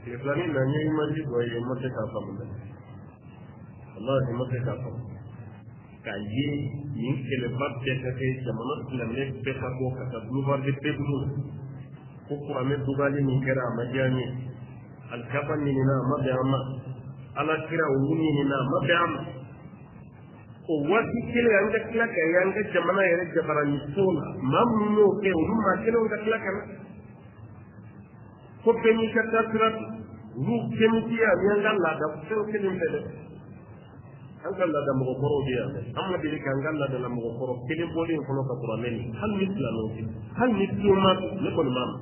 islami na ni manji go ye mo te ka fa mo Allah ni mo te ka fa ka yi ni kele babbe ka ke jamano islamne pe ka ko ka dubar de pe du ko ko ame dugali ni kera majani al kafan ni na mabama ala kira wuni ni na mabama ko wati kele anga kila ka yanga jamana yere jabarani sona mamno ke umma kele anga kila kana ko beni ka tasrat ru kemtiya yanga la da ko kele mbele anga la da mo koro dia amma bi ka anga la da mo koro kele boli ko no ka qur'an hal mislano hal misluma ne ko mam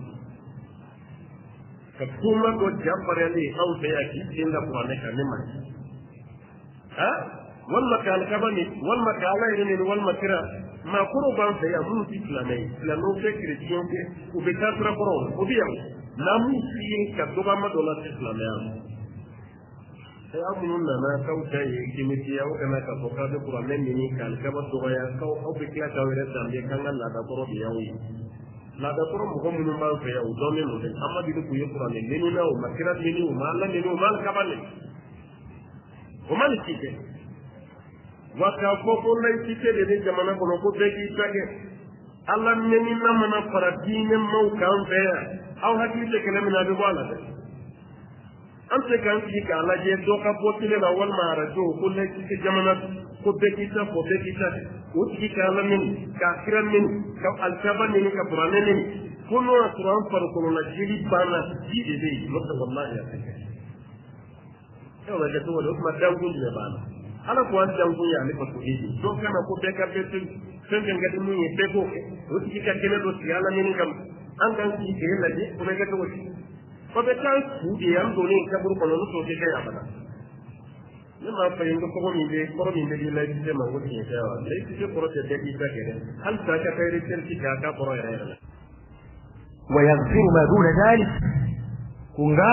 ka kuma ko jambare ni au te ya ki inda qur'an ka ne man ha wal makal kabani wal makala ni wal makira ma kuro ban te ya mun islamai islamo ke christian ke u be ka tra koro u bi am na mu fi ka do ba ma do la islamai sai abu na na kauta yi kimiti ya kana ka boka da qur'an ni kal ka ba do ya ka au be ka ta were da be kan Allah da koro bi yawi la da koro mo mun ba fa ya u do me no de amma di ku ye qur'an ni ni na o makira ni ni o ma la ni o ma ka ba ni o ma ni ke wa ka ko ko lai ke de jamana ko ko be ki ta ke Allah ne ni na mana faradine mau kan fa ya au hakiki ke na mina bi wala de am se kan ki ka la je do ka potile la wal mara do ko le ki jamana ko be ki ta o ki ka la min ka kiran min ka al kaban ni ka qur'an ni ko no qur'an par ko la jili bana ji de be lo ta wallahi ya take to wa da to do ma dan gun ne bana ala ko an dan gun ya ne ko to ji do kana ko be ka be tin sen ga de mu be ko o ki ka kene do ti ala ni kam an kan ki ke la de ko be ka to ko be tan ku de am do ni ka buru ko no to ke ya bana ne ma fa yin ko mi be la ji ma ko ti ya wa le ti ko te de ki ta ke hal ta ka kai ri ti ka ka ko ya ya wa yaghfiru ma duna dhalik kunga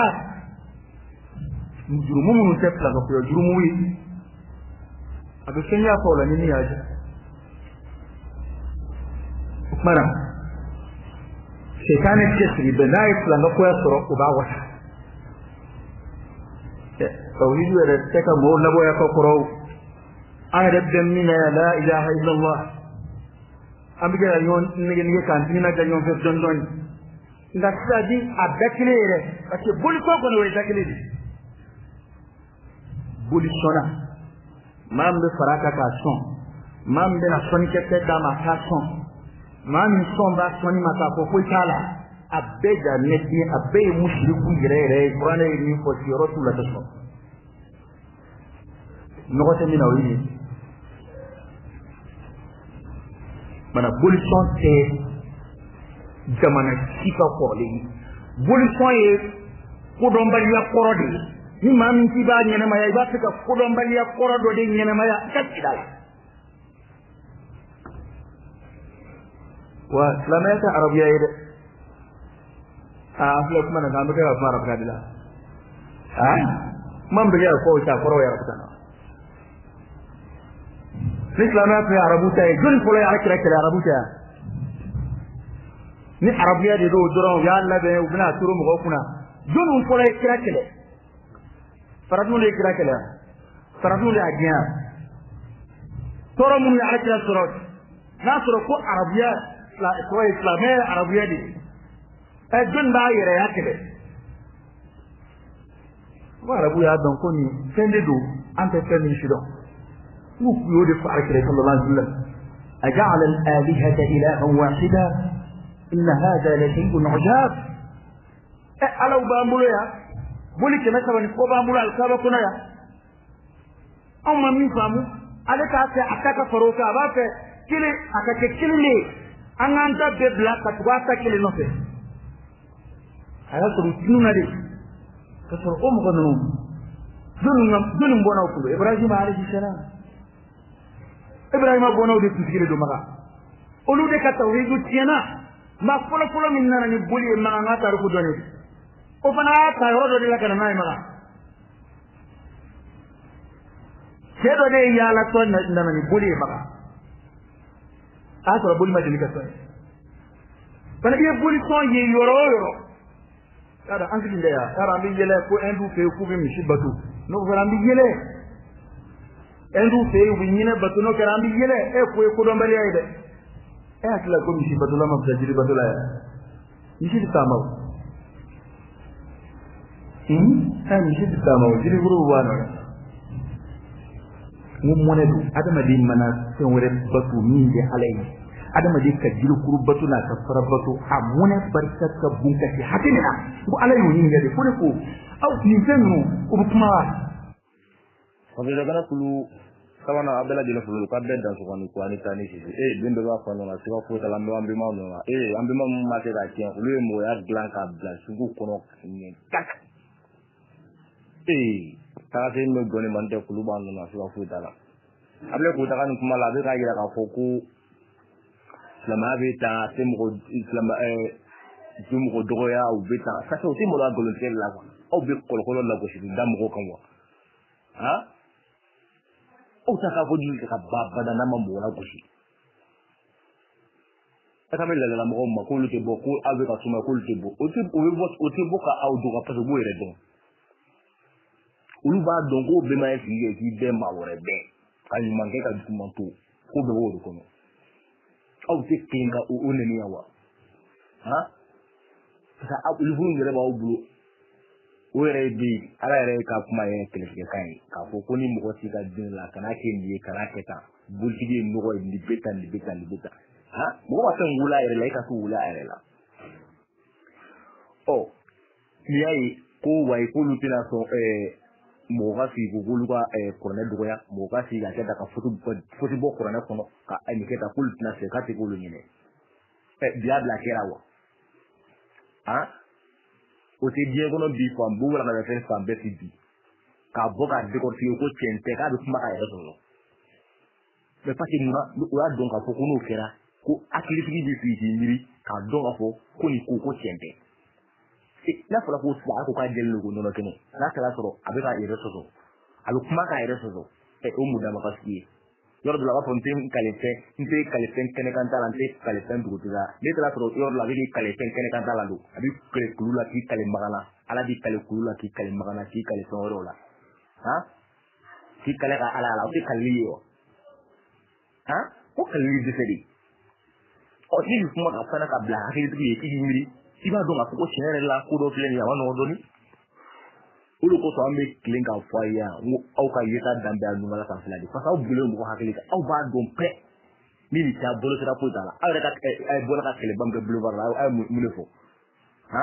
jurumu mun te pla ko jurumu wi abe kenya ko la ni ya ja mara shekane kesri benai planga ko soro ko ba wata tawhid wa teka mo labo ya ko koro arab min la ilaha illa allah ambiga yon ni kan dina ga yon fe don don nda sadi abakilere parce que boli ko ko no dakile di boli sona mambe faraka ka son mambe na soni kete da ma ka son mami somba soni mata ko ko kala abeja neti abe mushriku yere qur'ana ni ko ci rasul ta so nogote mi na wi mana bolution te jamana sika ko le bolution ye ko don bali ya korode ni mami ti ba nyene maya ba ka ko don bali ya korodo de nyene maya kakidala wa lamata arabiya yede afla kuma na gambe ka fara kadila man biya ko ta koro ya rabta lamata ya arabuta jul fulo ya akira kala arabuta ni arabiya de do doro ya Allah be ubna turu mo kuna jul fulo ya kira kala faradu le kira kala faradu le agiya toro mun ya akira toro nasro ko arabiya la ko islamé arabiya di e jun ba yere yakebe wa arabiya don ko ni sende do ante tani shido mu yo de fa akire sallallahu alaihi wasallam aja'ala al-alihata ilahan wahida inna hadha la shay'un 'ajab ala ba ya boli ke naka bani ko ba mulo alkaba kuna ya amma min famu ala ka ta akaka faroka ba fe kile akake kile an anta be bla ka tuata kile no fe ala ko tununa de ka so o mo kono dunum bona ko ibrahim alayhi salam ibrahim bona de tikile do maga olu de ka tawhidu tiena ma folo min nana ni boli ma ngata ru ko doni o fana ta yoro de la kana nay maga kedo de ya la to nana ni boli maga aso boli ma de ka so bana ye boli so ye yoro kada an sigin da ya yara bi yele ko en du fe ku bi mi shi batu no ko ran bi yele en du fe wi nyina batu no karan bi yele e ko do mbali ay de e akla ko mi shi batu la ma jiri batu la ya mi shi ta ma mi shi ta ma jiri guru wa no mun mone du adama din mana sen wore batu min de alai adama de ka jiru kuru batu na ka fara batu amune barka ka bunka ci hakina bu alay yo ni ngade ko ko aw ni fenno ko kuma ko be daga kulu sawana abela dina fulu ka bedda so ko ani tani ci bindo ba ko na ci ko ta lambe ambe ma no ambe ma ma te da ci ko le mo ya blanca bla sugu kono ni tak ta se no goni man de kulu ba no na ci ko ta la able ko ta kan kuma la be ka gira ka foku lama beta temo islam jumu doya ou beta ça c'est aussi mon volonté là ou be kolokolo la ko shi dam ko kanwa ha o ta ka fodi ka baba da nama mo la ko shi ta me la mo ma ko lu te boko avec ka suma ko lu te bo o te boka au do ka paso bo ere don ulu ba don ko be ma fi be ma wore be kan manke ka dukumanto ko be wo do ko au te kinga o oneni yawa ha sa abu lu ngere ba obu o re bi ala re ka kuma ye keleke kai ka fo ko ni mo ti ga din la kana ke ni kana ke ta bulti di no ko ni beta ha mo wa tan wula ere la ka su wula ere la o ni ai ko wai ko lu tila so mo ga fi gugulu ga korne dugoya mo ga fi ga ta ka fotu bo korne kono ka ani ke ta kul na se ka te gulu nyine dia bla kera wa ha o te die gono bi ko ambu wala na fe fa be fi bi ka bo ga de ko fi ko chente ka du kuma ka ya so be pa ti ma du wa don ka foku no kera ko akili fi bi fi miri ka don ka fo ko ni ko chente la fala ko sa ko ka jelle ko nono kene la kala soro abeka iresoso alu kuma ka iresoso o muda makasi yor la ko ntim kalete nte kalete kene kan talante kalete ndugutuga de la soro yor la bi kalete kene kan talando abi kale kulula ki kale magana ala di kale kulula ki kale magana ki kale soro la ha ki kale ka ala ki kaliyo ha ko kaliyo de sedi o ni kuma ka fana ka bla hakili tuki ki miri iba donga ko chenere la ko do kleni ya wano doni ulu ko so ambe klinga faya au ka yeta dambe anu mala kan fladi fa au bule mo hakili ka au ba don pre ni ta bolo sera po dala au reka ay bola ka kele bambe bulu bar la ay mu le fo ha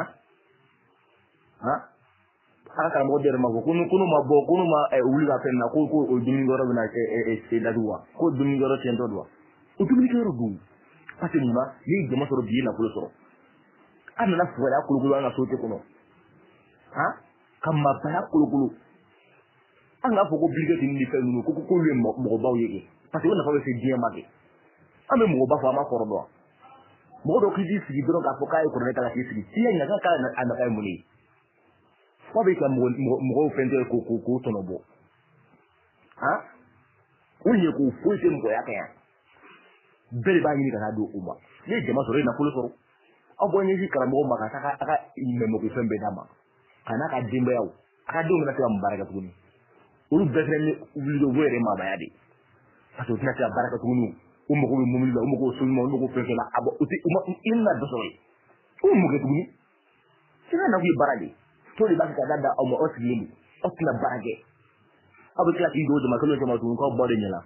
aka mo der ma ko kunu ma bo kunu ma uli ka penna ko o dumi ngoro na e da duwa ko dumi ngoro tento duwa o dumi ngoro du pati ni ma ni jama soro bi na ko soro ana na fuwa kulukulu ana sote kuno ha kama baya kulukulu anga foko bilge tin ni fenu ko le mo ba yeke parce que on a pas fait bien mage ame mo ba fa ma kordo mo do kidi sigi do ga foka e ko reka la sigi ti nya ka na ana kai muni ko be ka mo fende ko tono bo ha unye ko fuite mo ya kan bele ba ni ka do umba ni jama soro na kulu soro abonye ji karamo maka aka ime mo kufembe dama kana ka dimbe yawo aka do ngana ta mbaraka tuni ulu befre ni ubido were ma bayade aso tina ta baraka tuni ummo ko mo milla ummo ko sulmo ummo ko feke la abo uti inna do sori ummo ko tuni sina na wi barade to li baka dada o mo osli osla barage abo kla ti do ma ko jama tuni ko bode nyala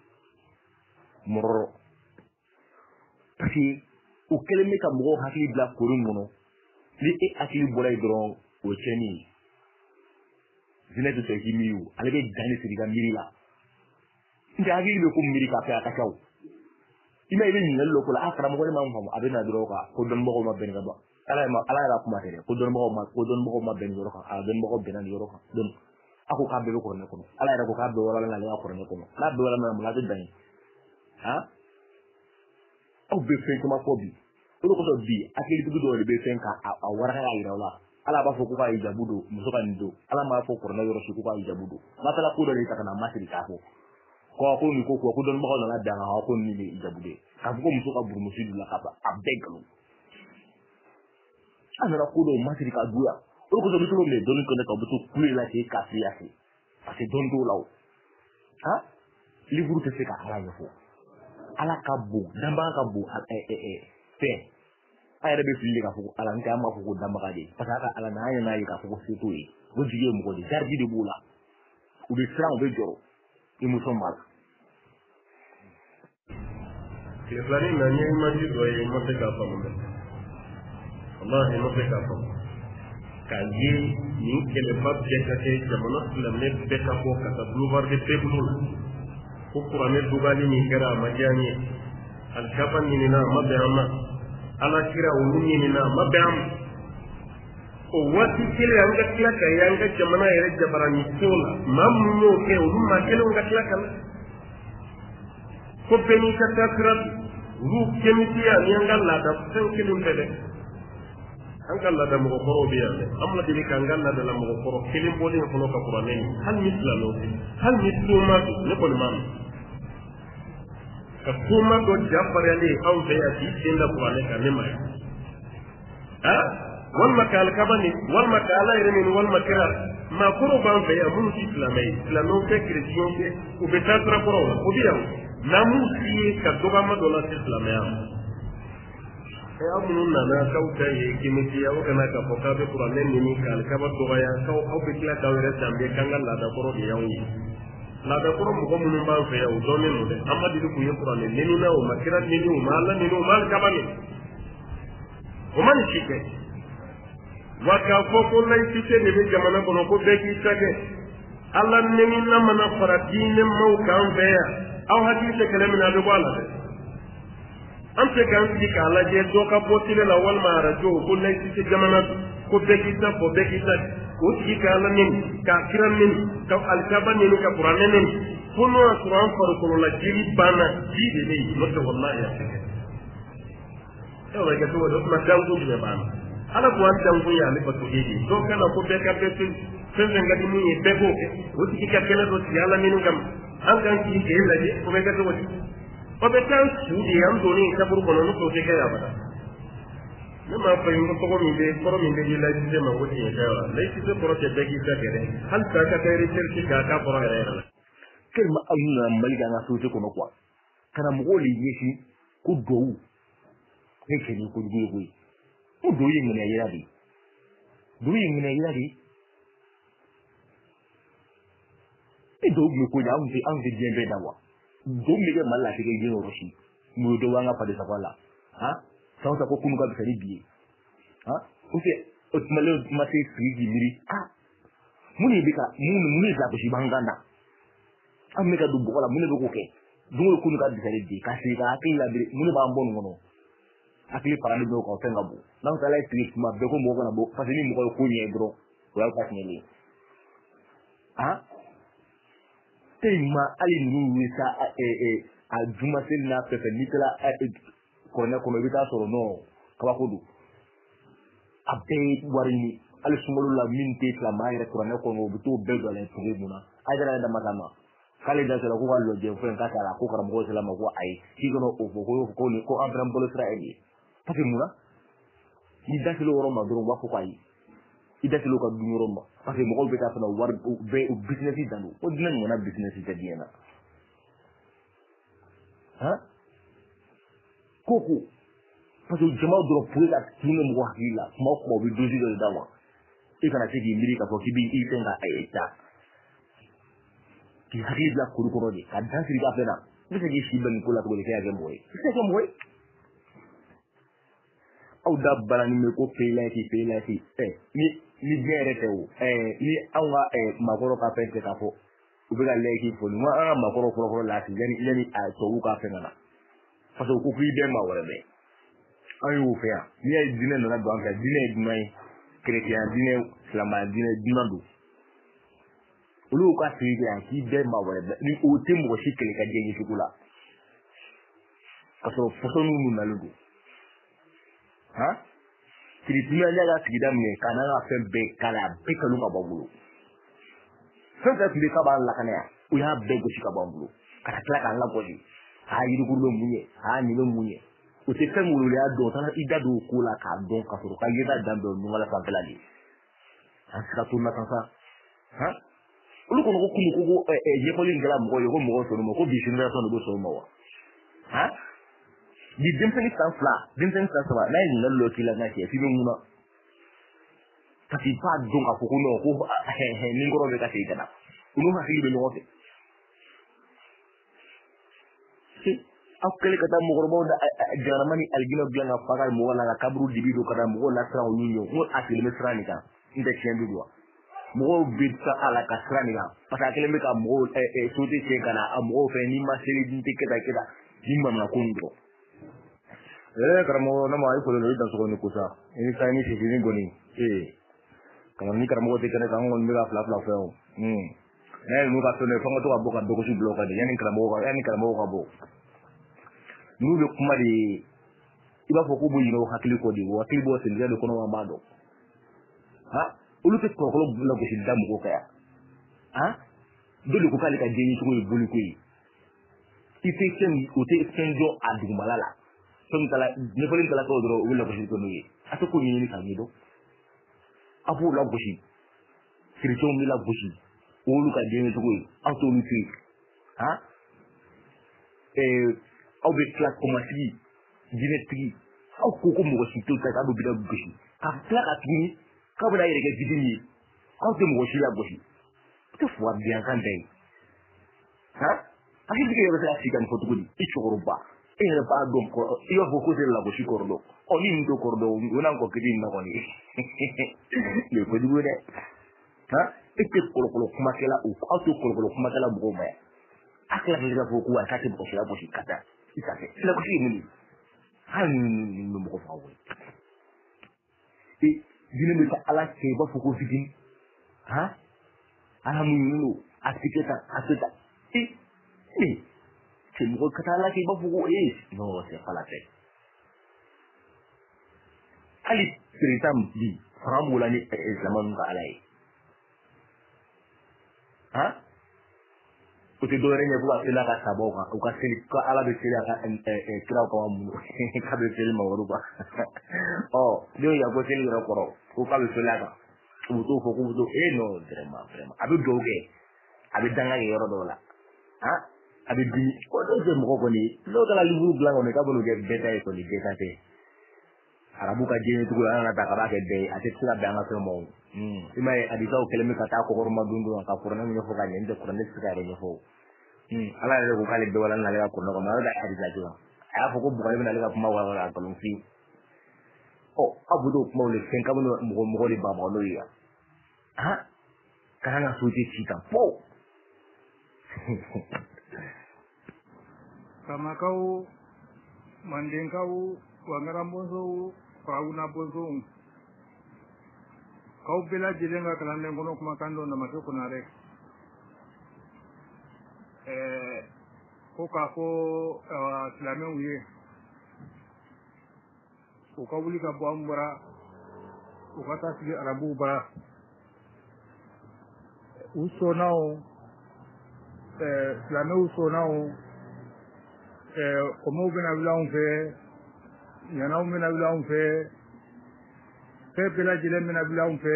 moro pasi o keleme ka mo hakili bla kurun mono li e akili bolay dron o cheni zine to teki miu alebe dani siriga mirila nda hakili be ko mirika fa aka kaw ina ile ni ngallo ko la akra mo ko ma mo abena dro ka ko don mo ko ma ben ga ba ala la kuma tere ko don mo ko ma ben dro ka a don mo ko ben dro ka don ako ka be ko ne ko ala ra ko ka be wala la la ko ne ko la be wala ma la de dani ha o be fe ko ma ko bi ko so bi akili bi do le be fe ka a wara la ira wala ala ba fo ko ka ijabudo muso ka ndo ala ma fo ko na yoro su ko ka ijabudo masala ko do le ta kana masiri ka fo ko ni ko don mo ko na da ha ko ni le ijabude ka ko muso ka buru musu la ka ba abegalo ana ra ko do masiri ka duya ko so bitu le don ko ne ko bitu kuli la ci kafiyasi parce que don do law ha livre te se ka ala yofo ala ka bu damba ka bu fe ay rebe fili ka fu ala nta ma fu damba ka de parce que ala na ya na yi ka fu se to yi go jige mu ko de jardi de bula u be sran be joro imu so mal ke flani na ni ma ji do yi mo te ka fa mo wallahi mo te ka fa ka yi ni ke le bab je ka ke jamono la me be ka ko ka ta bluvar de tebul ko qur'ane dubali ni kera majani al kaban ni na mabama ala kira uluni ni na mabam o wati kile anga kila ka yanga jamana yere jabarani tola mamno ke uluma kile anga kila kala ko beni ka takra ru kemitiya ni anga la da san kilum tede anga la da mo ko biya amla dini ka anga la da la mo ko kilim bodi ko ka qur'ane ni hal misla lo hal misluma ne ko mam ka kuma do jabare ne au da ya ci inda qur'ane ka ne mai ha wal makal kabani wal makala irin wal makra ma qurban fa ya mun islamai islamo ke kristiyon ke u betatra qur'an o biya namusi ka doga ma do la islamai e amun na kauta ye kimiti ya wakana ka foka be qur'ane ni kal kaba do ya ka au be kila ka wera tambe kangal la da qur'an yawi la da qur'an mo mun ba fa ya do ne no de amma di ku ye qur'ane ni na o makira ni o mala ni o mal kabani o man shike waka foko lai tite ne be jamana kono ko be ki take Allah ne ni na mana fara dinin mau kan beya au hadisi kalamina be wala de am te kan di kala je do ka potile la wal mara jo ko lai tite jamana ko be ki ta ko be ki ta ko ti kala ni ka kiran ni ka al kaban ni ka qur'an ni kuno qur'an far ko la jiri bana ji de ni no to wallahi ya take to ga to do ma dan ko be bana ala ko an dan ko ya le ba to hiji to kana ko be ka be tin sen nga di ni be ko o ti ka kala do ti ala min ngam an kan ki ke la je ko be ka to o be tan su di am do ni ka buru ko no to te ka ya bada ne ma fa yin ko mi be la ji ma ko ti ka la le ti to pro te be ki ta ke de hal ta ka te research ka ka pro ya la kelma amna maliga na so te ko no kwa kana mo li ni shi ku do ne ke ni ko di ko o do yin ne ya di do yin ne ya di e do mi ko ya an de jembe dawa do mi ke mala ke ge no roshi mu do wanga pa de sakwala ha sauta ko kunu ka bisari biye ha o se o tmale ma se frigi miri ah muni bika muni za ko shi banganda am me ka du bola muni be ko ke do kunu ka bisari biye ka se ka akila bi muni ba mbon ngono akili parani do ko tenga bu na ta lai tri ma be ko mo ko na bo fa ni mo ko ko nye bro wa ka ni ha tema ali ni sa a juma sel na pe nikla ko na ko me bita so no ka ko du abe warini ali sumulu la minti la maire ko na ko no bitu be do la tri buna ajara da matama kale da sala ko wallo je fen ka sala ko karam ko sala ma ko ai ki ko no ko ni ko ambram bolo israeli tapi mula ida silo woro ma duro wako kai ida silo ka dunyo ma parce mo ko beta fana war be business danu o dinan mo na business ta diena ha koko parce que jama duro pour la tinu mo hakila mo ko bi dozi do dawa e kana ce ki miri ka ko ki bi i tenga ayeta ki hakila ko ko rodi ka dan siri ka fena bisa ki shi ban ko la ko le ka ga moy c'est que moy au dabbala ni me ko peilati ni gerete o ni awa makoro ka pente ka fo ubega leki fo ni wa makoro ko la ti yani a to ka fe ngana fa so ko fi be ma wala be ayu fe ya ni ay dine na do am ka dine dunay chrétien dine islam dine dinando ulu ka ti ya ki be ma wala be ni o te mo shi kele ka je ni kula ka so fo so nu na lugo ha kiritima nyaga sigida mne kana na fembe kala bekalu ma bongulo fenta tibe ka ba la kana ya u ya be go shika bongulo kana kala kan la godi ha yidu kurlo munye ha ni lo munye o te fe mulu ya do tana ida do kula ka don ka suru ka yeda dambe no wala fa kala di asika tunna kan sa ha ulu ko ko je ko lingala mo yo ko mo so mo ko bi sin raso do so mo wa ha di dimsen san fla dimsen san sa na yin lalo kila na ke fi mun na tapi pa don ka ko no ko ni ngoro be ka ti kana ulu ha fi be no te si akele kata mo gorbo da jaramani algino bianga fagal mo wala kabru dibido kada mo la tra o nyinyo mo akele mesrani ka inde kembi do mo bidta ala kasrani ka pata akele me ka mo soti se kana mo fe ni ma seri dinte keda keda dimma na kundo karamo na mai ko lo da so ko kusa ini sai ni sisi ni goni kalau ni karamo te kana kan ngon mega fla fla fe na nu ka to ne fonga to aboka do ko su bloka de yani karamo ka bo nu be kuma de iba fo ko bu yino hakili ko di wakili bo sen jado kono ma do ha ulu te ko ko la ko sin dam ko kaya ha dole ko kali ka jeni to ko bulu ko yi ife ken ko te kenjo adu malala ton kala ne folin kala ko do wala ko sin ko ni ato ko ni ka ni do abu la ko sin kirito mi la ko sin ulu ka jeni to ko yi auto ni fi ha aw be class commerce dinetri aw ko ko mo ci to ka do bi da goshi ka fla ka tuni ka bada yere ke bidini aw te mo goshi la goshi to fo bien kan dai ha aki dige yere sa sigan ko tugudi e choroba e re ba dom ko yo fo ko la goshi kordo o ni ndo kordo wona ko kidi na ko ni le ko dugo de ha e te ko kuma kala o aw to ko kuma kala bo ma akla ni ga fo ko ka te ko la goshi kata isafe la ko ni han no mo ko fawo e dina mi ta ala ke ba fuko fitin ha ala mu no atiketa aseta e ke mo ko ta ala ke ba fuko no se fala te ali tritam di ramula ni zaman ka alai ha uti dore ne buat sila ka saboka uka sili ka ala be sila ka kira ko amu ka be sila ma waruba oh dio ya ko sili ro koro ko ka be sila ka uto fo ko uto no vraiment abi doge abi danga yoro dola ha abi di ko do je mo ko ni lo kala liburu blanco ne ka bolu ge beta ko ni beta te arabu ka je tu ala na ta ka ba ke de ate sila be anga mo imai adisa o kelemi ka ta ko horma dundu ka furna mi fo ka nyende ko ne sika re fo ala le ko kale be wala na le ko no ko ma da adisa jo a fo ko bu ka na le ka kuma wala ka lon fi o abudo mo le ken ka mo le baba lo ya ha kana suji cita po kama kau manding kau wangaram bonso fauna bonso kau bela jilenga kalande ngono kuma kando na mato kunare ko ka ko silame uye ko ka wuli ka boambara ko ka tasbi arabu bara uso nao silame uso nao como bena bilaun fe yana bena bilaun fe bela jilen bena bilaun fe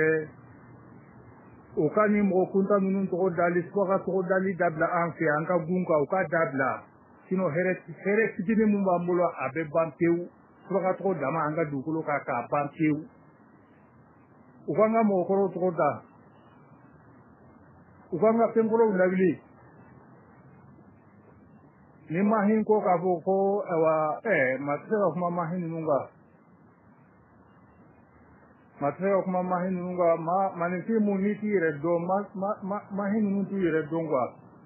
o kani mo kunta minun to dali swaka to dali dabla anfe anka gunka o ka dabla sino here fitini mun bambulo abe bampeu swaka to dama anga dukulo ka bampeu o kanga mo koro to da o kanga pengolo ndabili ni mahin ko ka bo ko wa matero kuma mahin nunga manisi muniti redo mahin nuti redo ngwa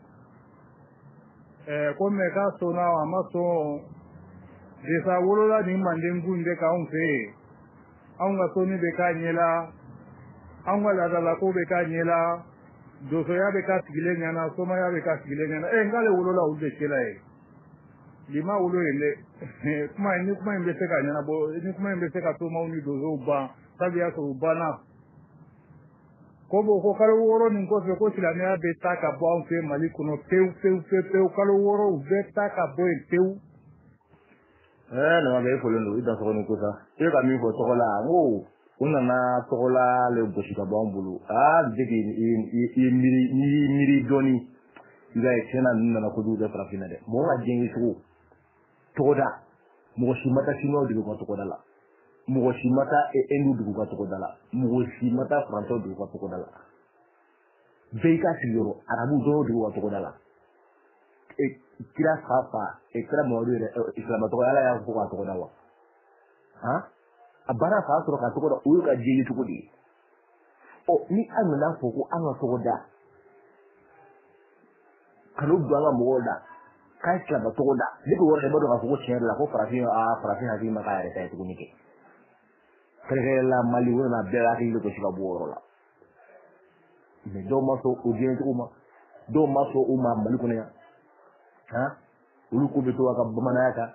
ko me ka so na wa maso desa wolola ni mandengu nde ka unfe aunga so ni be ka nyela aunga la ko be ka nyela doso ya be ka sigile nyana so ma ya be ka sigile nyana ngale wolola ude kela lima ulo ele kuma imbe seka nyana bo ni kuma imbe seka to mauni dozo ba sabi ya so bana ko bo ko kala woro ni ko fe ko sila ne be taka bo an fe mali kuno peu kala woro be taka bo peu no be ko lo ida so ni ko sa e ka mi ko to la ngo una na togola le gosi ka bambulu dege miri doni ida tena nuna ko dude frafina de mo ga jengi su togoda mo shi mata sino de ko togoda la mo shi mata endu de ko togoda la mo shi mata franco de ko togoda la veika sigoro arabu do de ko togoda la kira fafa kira mo de islam to ala ya ko togoda wa abara fa soro ka togoda uyu ka jengi tugudi o ni an na foko an togoda kanu duanga mogoda kai kla ba togoda digo wor de bodo ka foko chen la ko farafin hafi ma ka reta tugu nike kare la mali wona bela ki lo ko shiga boro la me do ma so o gen tuma do ma so o ma mali ko ne ulu ko be to ka bamana yaka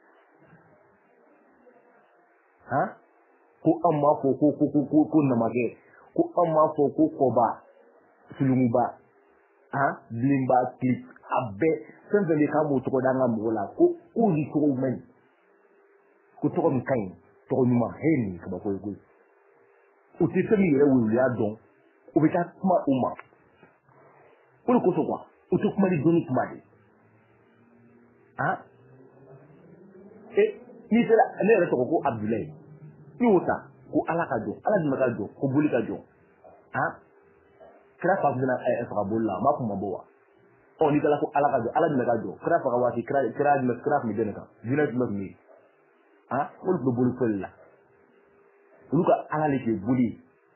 ko amma ko na mage ko amma ko ba sulungu ba blimba clip abe senze le ka mo to danga mola ko uli to men ko to mi kain to ni ma heni ka ba ko ko o ti se mi re wu ya don o be ta kuma umma ko ko so kwa o to kuma di doni kuma di ni sera ne re to ko Abdoulaye ni wota ko ala ka jo ala di maka jo ko buli ka jo kira fa bina fa bolla ma kuma bowa o ni kala ko ala ka jo ala di maka jo kira fa wati kira mi denaka dina di mi ko do buli fella luka ala le ke buli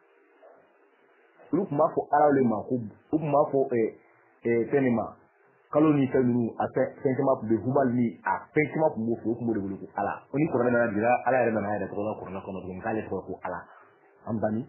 lu ma fo ala le ma ko ma fo tenima kaloni tanu a sentiment pour de hubal ni a sentiment pour mo fo mo de bulu ala oni ko na dira ala ya na ya ko na ko no ko kale ko ala ambani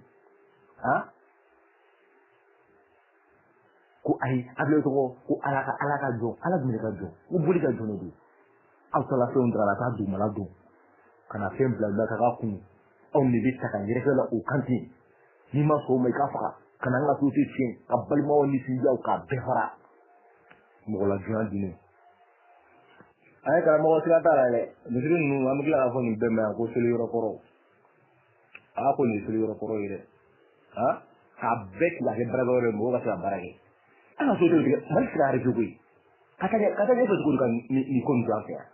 ko ai able to ko ala ka jo ala mi ka jo ko buli ka jo no du au sala fe undra la ta du mala du kana fe bla bla ka ku on ni bita kan dire la o kanti ni ma so mai ka fa kana nga su ti cin abal ma woni si jaw ka befara mo la juan dine ay kala mo sila tara le disiru nu am gila afo ni bemba ko seli yoro koro ako ni seli yoro koro ire ka bet la ke bragore mo ga sa barage ana so to mal sila re jogui kata ne to ko ni kon jo afia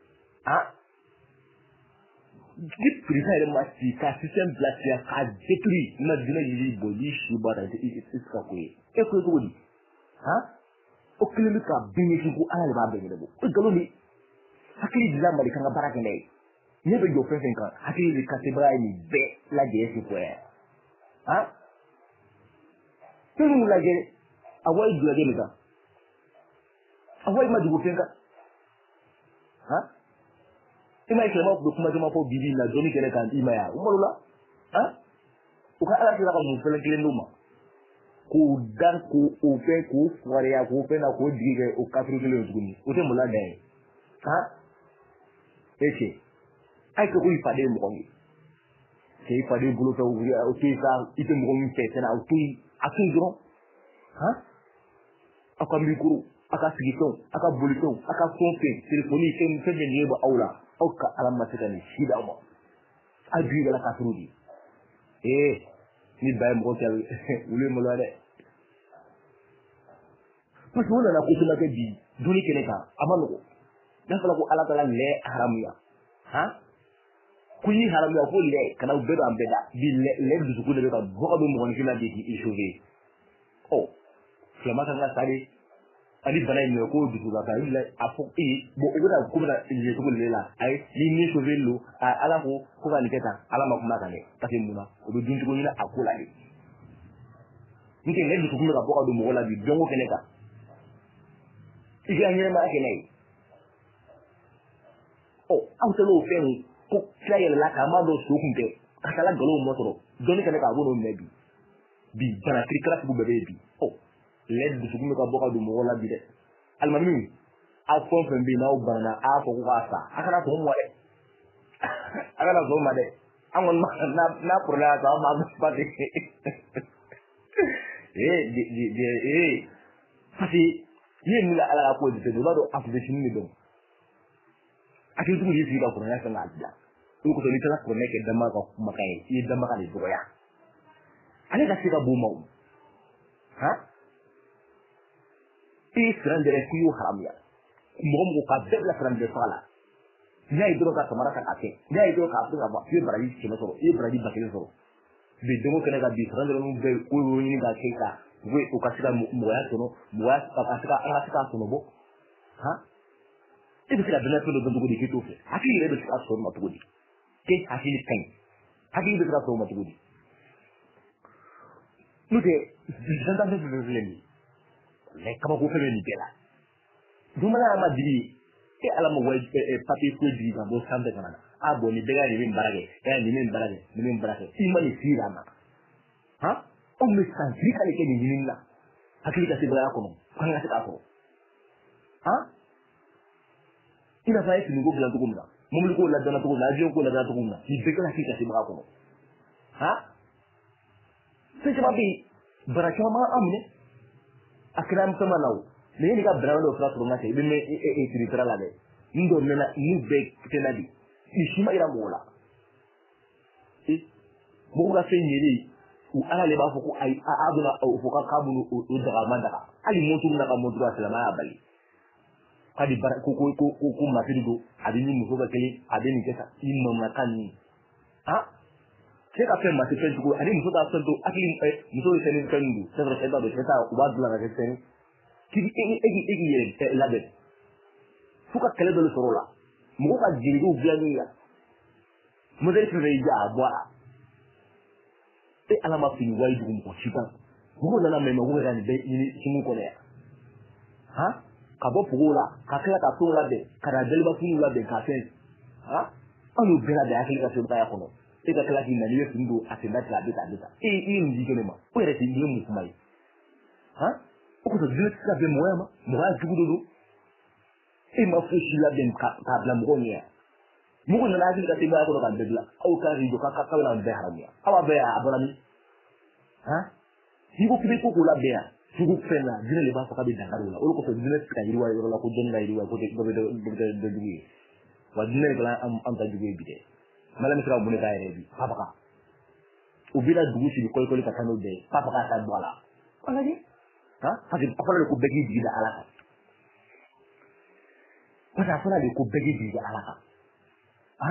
git prisa ma si ka system black ka détruit na dina yi boli shi ba da iska ko e ko ko di o kilimi ka binisi ko ala ba be ne bo o galo ni hakili di lamba di kanga baraka ne ne be jo fenfen kan hakili di ka tebra ni be la je si ko tunu la je awai du la je ka awai ma du ko fenka ima ikema ko kuma jama ko bibi na doni kene kan ima ya umalula o ka ala kira ka mu felen kelen duma ko dan ko o fe ko fore ya ko fe na ko dige o ka fru kelen duguni o te mula dai eke ai ko yi pade mo ngi sei pade bulo to o ke ka ite mo ngi fe na o tu akin dro aka mikuru aka sigiton aka buliton aka fonfe telefoni ken ne ba aula auka alamma tikani shida mo adu la ka trudi ni bay mo tel wule mo la de parce que wala na ko tuna ke bi duni kene ka amano ko dan fala ko ala tala le haramuya kuyi haramuya ko le kana bedo ambeda bi le du ko le ka boka do mo ko kila di ishoge flama kan la sari ali bana ni ko du la ka illa afo bo o da ko na je to le la ay ni ni so velo ala ko ka ni keta ala ma kuma kan ne kasi muna o do dun ko ni la akula ni nke le du ko ka boka do mo la bi dongo kene ka iganye ma ke nei au te lo fe ni ko tsaye la ka ma do so kunte kala galo mo toro doni kene ka bo no mebi bi bana trikra bu bebe bi led du sugu ka boka du mo la bi de almami a fon fen bi na o bana a ko ko asa akara ko mo de akara ko ma de angon na pour la ta ma ba de pasi yin la ala ko de do do afu de shin ni do ati du yi fi da ko na sa na ja ko to ni tala ko nek dama ko makay yi dama ka ni do ya ale ka sika bu maw ha grande ku yu haram ya mo mo ka de la grande fala ñay do ka tamara ka ate ñay do ka afu ba fi brali ci na so e brali ba ke so be demo kana ga bi grande no be ko ni ga ke ka we ko ka sika mo ya to no mo ya ka sika ala sika to no bo ha e be sika de na to do go di ke to fe ati le be sika so ma to di ke ati ni tan ati be sika so ma to di nu de janda de le ni le kama ko fe ni bela dumala ma di e ala mo way papi ko di ga bo sambe kana a bo ni daga ni min barage ya ni min barage imani sira ma ha o mi san tri kale ke ni ninna hakili ka sibra ko no kan ga ta ko ha ina fa yi go glan to gumna mum ko la dana to gumna ajo ko la dana to gumna ni be kana hakili ka sibra ko no ha sai ba bi baraka ma amne akram sama law ne ni ka bravo fra turma te bin me e tri tra la de ndo nena ni be tenadi ishima ira mola mo ga fe nyeri u ala le ba fuku ai abuna o fuka kabunu o daga mandaka ali motu na ka motu aslama ya bali kadi bar ko mafirido adini muso ga kele adini kesa imma makani ha sai ka fe mati fe ko adini muso ga santo akili muso se ne kandu sabra sai ba do sai ta ubadula ga sai kidi egi yere labe fuka kele do sorola mo ka jiridu biani ya mo dai tire ja bwala e ala ma fini wai dum ko chiba mo na me mo ga ni be ni simu ko le ha ka bo pugula ka kala ka tun labe ka da delba fini labe ka sen ha anu bela da akili ka sun ta ya kono e ka kala ki na ni findu atenda la beta e ndi kene ma o yere ti ni mu kumai ha ko to dile ka be moya ma mo ga jugudu e ma fushi la ben ka bla mo nya mo ko na la ka te ba ko ka bebla au ka ri do ka ka la be haramia awa be abona mi ha higo kibe ko la be ya higo fena dile le ba fa ka be dangaru la o ko to dile ka yiri wa yoro la ko den ga yiri wa ko de dugi wa dile la am ta dugi bi de mala mi tra mo ne ka yere bi papa ka o bi la dugi ci ko ka tano de papa ka ta bola wala di ha hadi ko la ko begi bi da alaka wata fara da ko begi bi da alaka ha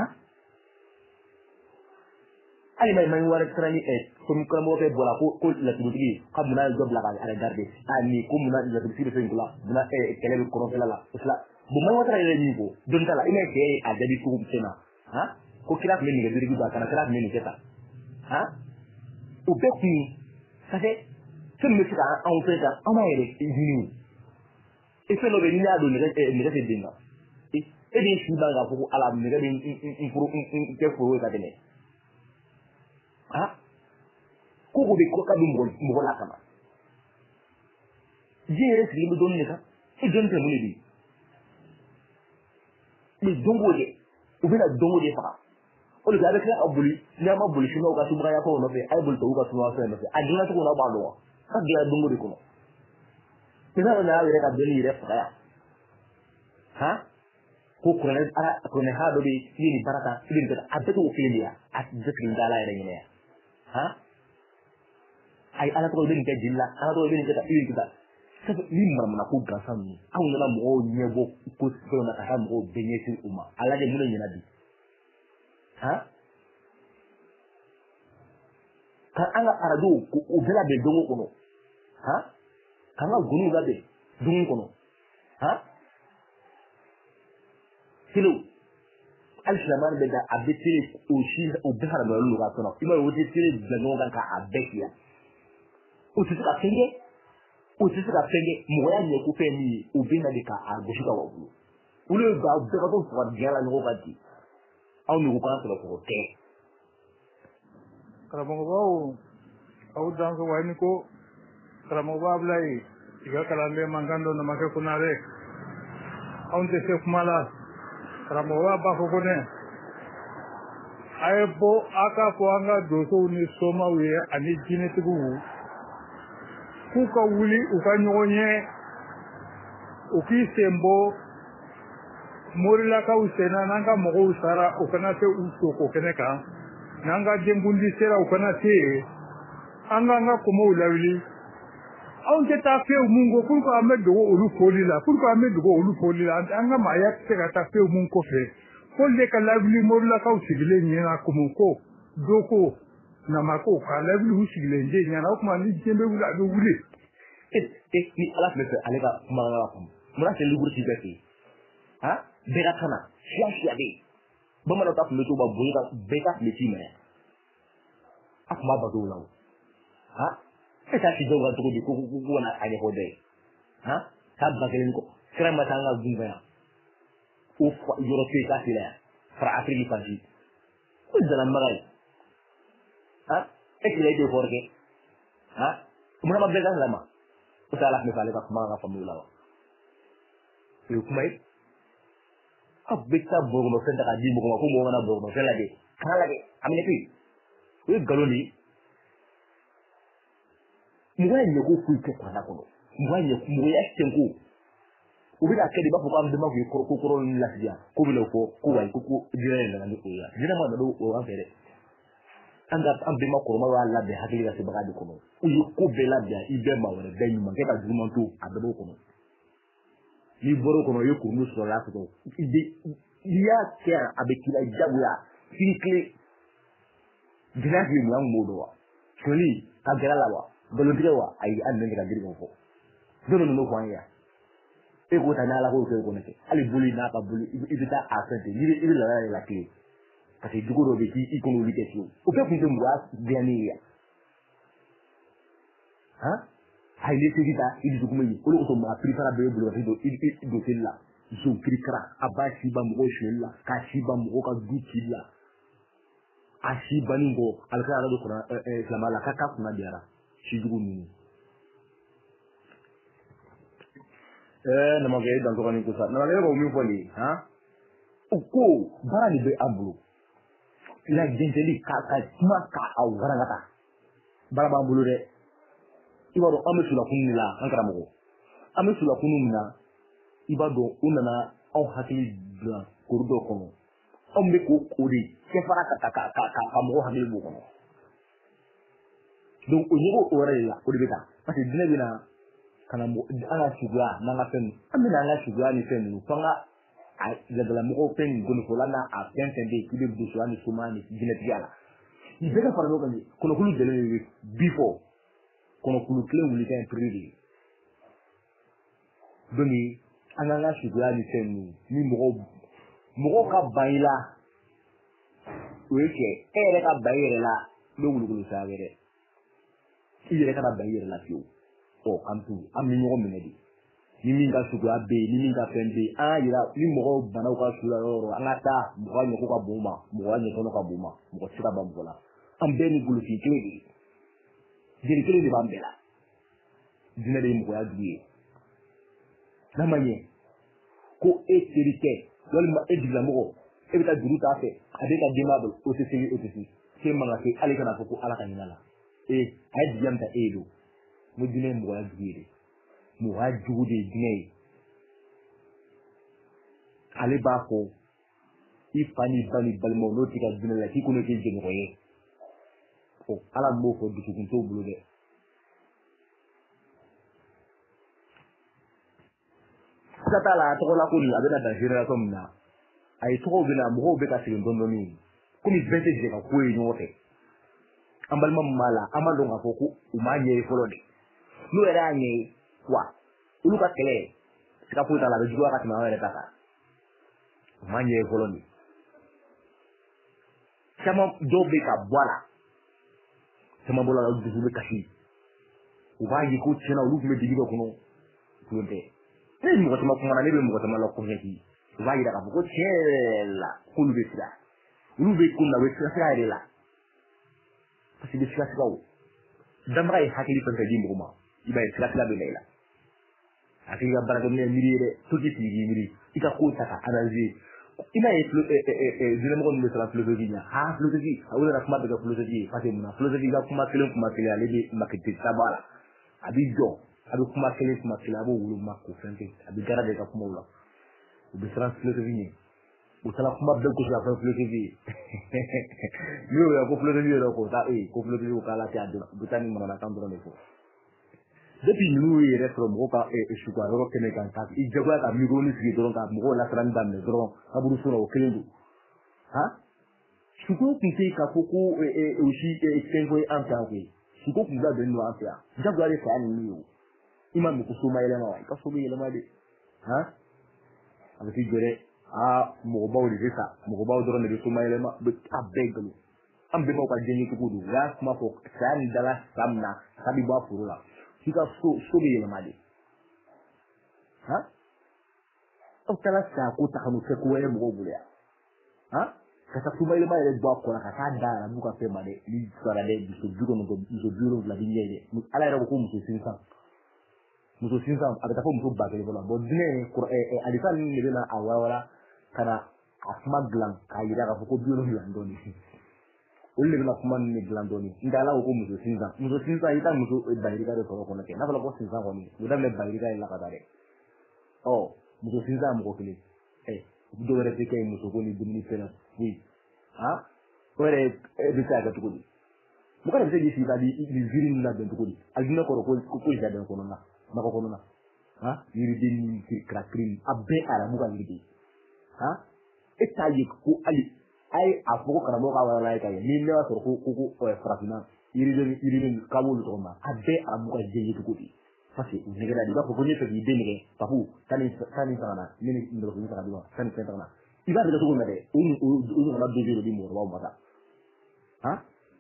ali mai war trani kum mo be bola ko la tuti kam na job la ga garde ani ko mun na la tuti fe ngula na kele ko ro la isla bu mai wata re ni ko don tala ina ke a jadi ko sena ha ko kila me ni ga diri ba kana kila me ni keta ha o be ku sa fe sun mi suka an feta ana yere izini ife no be ni ado ni ga te dinga e din shi ba ga ko ala mi ga din in furu in ke furu ka dele ha ko ko be ko ka dum mo la kama jere si lu don ni ka e don te muni bi dongo je o be na dongo je fa o le ga be ka abuli ni ma buli shi no ga su ba ya ko no be ai bul to ga su wa fe no be adina to na ba lo ka dia dongo de ko no ina na ya ka beli re fa ya ha ko kurane ara ko ne ha do bi ni baraka idin ta abeto o filia at zikin dala ire ne ha ai ala to bin ta jilla ala to bin ta idin ta sabu ni marmana ko gasan ni an na mo nyebo ko ko na ta mo benye sin umma ala de mun ni nabi ha ka ala arado ko bela be dongo ko no ha kanga gunu ga be dongo ko no ha kilo al-shaman be da abiti o shi o bihar da lulu ga tono ima wuti tire da no ga ka abekia o ti ka fenge mo ya ne ku fe ni o bina de ka agushi ka wabu ulo ga de ka to so gala no ga ti au ni ku ka to ko te karamo bawo au dan ko wani ko karamo bablai iga kalambe mangando na make kunare au te se kumala Ramowa ba ko ne ayebo aka ko anga doso ni soma we ani jine tugu ku ka wuli u ka nyonye u ki sembo morila ka usena nanga mogo usara ukana te usoko keneka nanga dembundi sera ukana te anga komo ulawili on te ta fe mungo pourquoi amedo olu folila pourquoi amedo olu folila anga maya te ka ta fe mungo fe folle ka lawili morila ka usigile nyena komo ko doko na mako ka lawili usigile nje nyana okuma ni jembe wula do wule ni ala me fe ale ka mangala ko mura se libur ti beti ha bega kana sia be bamana ta fulu to ba boyga bega meti me akuma ba do lawo ha esa ti do ga to di ko na anye hode ha ta ba kelen ko krema ta nga gumba ya o fa yoro ke ta sila fra afriki panji ko dala magai ha ekile de forge ha mura ma bega lama o ta la me fale ka kuma ga famu lawo e kuma yi abita bogo fenda ka di bogo ko mo wana bogo fela de kala de amine pi we galoni muganye ko ku ke kwa nako muganye mu ya tenku ubida kedi ba ko am de ma ko la dia ko bilo ko wai ko dire na ndi ko ya dina ma do o afere anga am de ma ko ma wala de hakili ga se baga de ko no uyu ko bela dia ibe ma wala de nyuma ke ka juma to adabo ko no ni boro kono yo kunu so la ko dia kera abekila jabuya sikle dinagi mu ang modo wa koni agara lawa bolondire wa ai an ne ga dirgo fo dono no ko anya e ko tana la ko ko ne ali buli na ka buli ibita asante ni ibi la la ke kasi dugoro be ki ikono vitesi o pe kunte mu wa biani ya ha hay le tegita idi dukumeni ko ko ma prepara be bulo do tilla zo krikra abashi ba mo shella ka shi ba mo ka dutilla ashi baningo alkara do kuna zamala kaka kuna diara shi dugumeni na mo ge dan ko ni ko sa na le ko mi foli ha ko barani be ambulo la jenteli ka kuma ka awgarangata baraba ambulo de ibado amesula kunila ankara mogo amesula kununa ibado unana au hakili bla kurdo kono ombe ko kodi kefara ka mogo hakili bu kono donc onyego orela kodi beta parce que dina bina kana mo ana sugwa nanga fen amina nanga sugwa ni fen no fanga a la mogo fen gonu folana a fen de kibe bu so ani sumani dina tiala ibeka parado kan kono kulu dele before kono kulu kle wuli kan priri doni ananga shugula ni tenu ni mogo ka baila weke ere ka baire la do wulu kulu sagere ire ka baire la fiu o kamtu amni mogo menedi ni minga shugula be ni minga pembe ira ni mogo bana ka shula ro angata mogo nyoko ka buma mogo nyoko ka buma mogo sika bambola ambeni gulu fi kledi dirikele de bambela dina de mo ya duye namanye ko etirike wal ma edila mo e bita duruta fe adeka demable otisi ke manga ke ale kana ko ala kan nala e ay diamta edo mo dine mo ya duye mo ha jude dine ale ba ko ifani bani balmo notika dina la ki ko ne ke jeno ye o ala mo ko dukun to bulo de kata la to la ko ni abena da hira to mna ay to bina mo be ka sigin dondo ni kumi bete je ka ko yi nyote ambal mam mala amalo nga ko umanye folo de no era nye wa ulu ka kele sika puta la jua ka tuma wele kaka umanye folo ni sama dobe ka bwala sama bola la dubu kashi ubaji ko tena ulu me dibido kuno kunte ni mo ko ma na lebe mo ko ma la ko heti ubaji da ko chela kulu be sira ulu be kunna we sira ire la parce que sira sira damra e hakili ko taji mo ma ibay sira sira be leila hakili ga baraga ne mirire to ti miri ika ko taka analyse ina e dina mo ko sala philosophie nya ha philosophie awula na kuma daga philosophie fate muna philosophie ga kuma kele alebe makete sabala abi jo abi kuma kele abo wulu makko fente abi gara de ka kuma wula u bɛ siran philosophie ɲɛ u taara kuma bɛɛ gosi ka fɛn philosophie ye n'i y'o ye ko philosophie yɛrɛ k'o taa ko philosophie ko k'ala tɛ a dɔn u bɛ taa ni mananakan dɔrɔn de fɔ depuis ninnu ye yɛrɛ sɔrɔ mɔgɔw ka suga yɔrɔ kɛnɛ kan ka i jagoya ka micro ni sigi dɔrɔn ka mɔgɔw lasirani daminɛ dɔrɔn kaburu so la o kelen don suko tun tɛ k'a fɔ ko o si fɛn ko ye an fɛ yan koyi suko tun labɛnnen don an fɛ yan jagoya de saya ninnu ye o i ma mɛn ko so ma yɛlɛma wa i ka so bɛ yɛlɛma de a bɛ t'i jɔ dɛ mɔgɔbaw de bɛ sa mɔgɔbaw dɔrɔn de bɛ so ma yɛlɛma a bɛɛ nkalon an bɛnbaw ka diɲɛ cogo don u y'a kuma fɔ saya ni dala sa min na sa bɛ bɔ a foro la k'i ka so bɛ yɛlɛma de aw taara saya ko ta ka n'o kɛ ko wɛrɛ mɔgɔw bolo yan ka taa so ma yɛlɛma yɛrɛ bɔ a kɔ la ka taa da arabu ka fɛn ma dɛ ni sara dɛ muso 70 bi ɲɛ dɛ ala yɛrɛ ko ko muso sinsan a bɛ taa fɔ muso 1000 la bon dinɛ alisa ninnu de bɛ na a warawara ka na a kuma dilan k'a yira k'a fɔ ko 70 dɔɔnin olu de bɛna kuma ninnu dilan dɔɔnin nka ala ko ko muso sinsan i ka muso bayirika de sɔrɔ kɔnɔ kɛ n'a fɔra ko sinsan kɔni u daminɛ bayirika ye la ka taa dɛ muso sinsan mɔgɔ kelen dɔw wɛrɛ tɛ kɛ muso ko ni dumuni fɛnɛ foyi o yɛrɛ bɛ se ka kɛ cogo di mɔgɔ de bɛ se k'i sigi ka di ziiri ninnu labɛn cogo di alijinɛ kɔrɔ ko jardin kɔnɔna nakɔ kɔnɔna yiriden ni kirakiri a bɛɛ arabu ka yiriden e t'a ye ko hali a ye a fɔ ko karamɔgɔ ka wala ye ka ye ni ne y'a sɔrɔ ko farafinna yiriden k'a b'olu tɔgɔ ma a bɛɛ arabu ka jɛ ye cogo di parce que u nɛgɛla de i b'a fɔ ko ne fɛ k'i den nɛgɛ papu taa ni sagana ne ni nɛgɛfini saga di ma taa ni fɛn sagana i b'a nɛgɛ cogo min na dɛ o ɲɔgɔnna dɔ bɛ yen o di mɔgɔkɔrɔbaw ma taa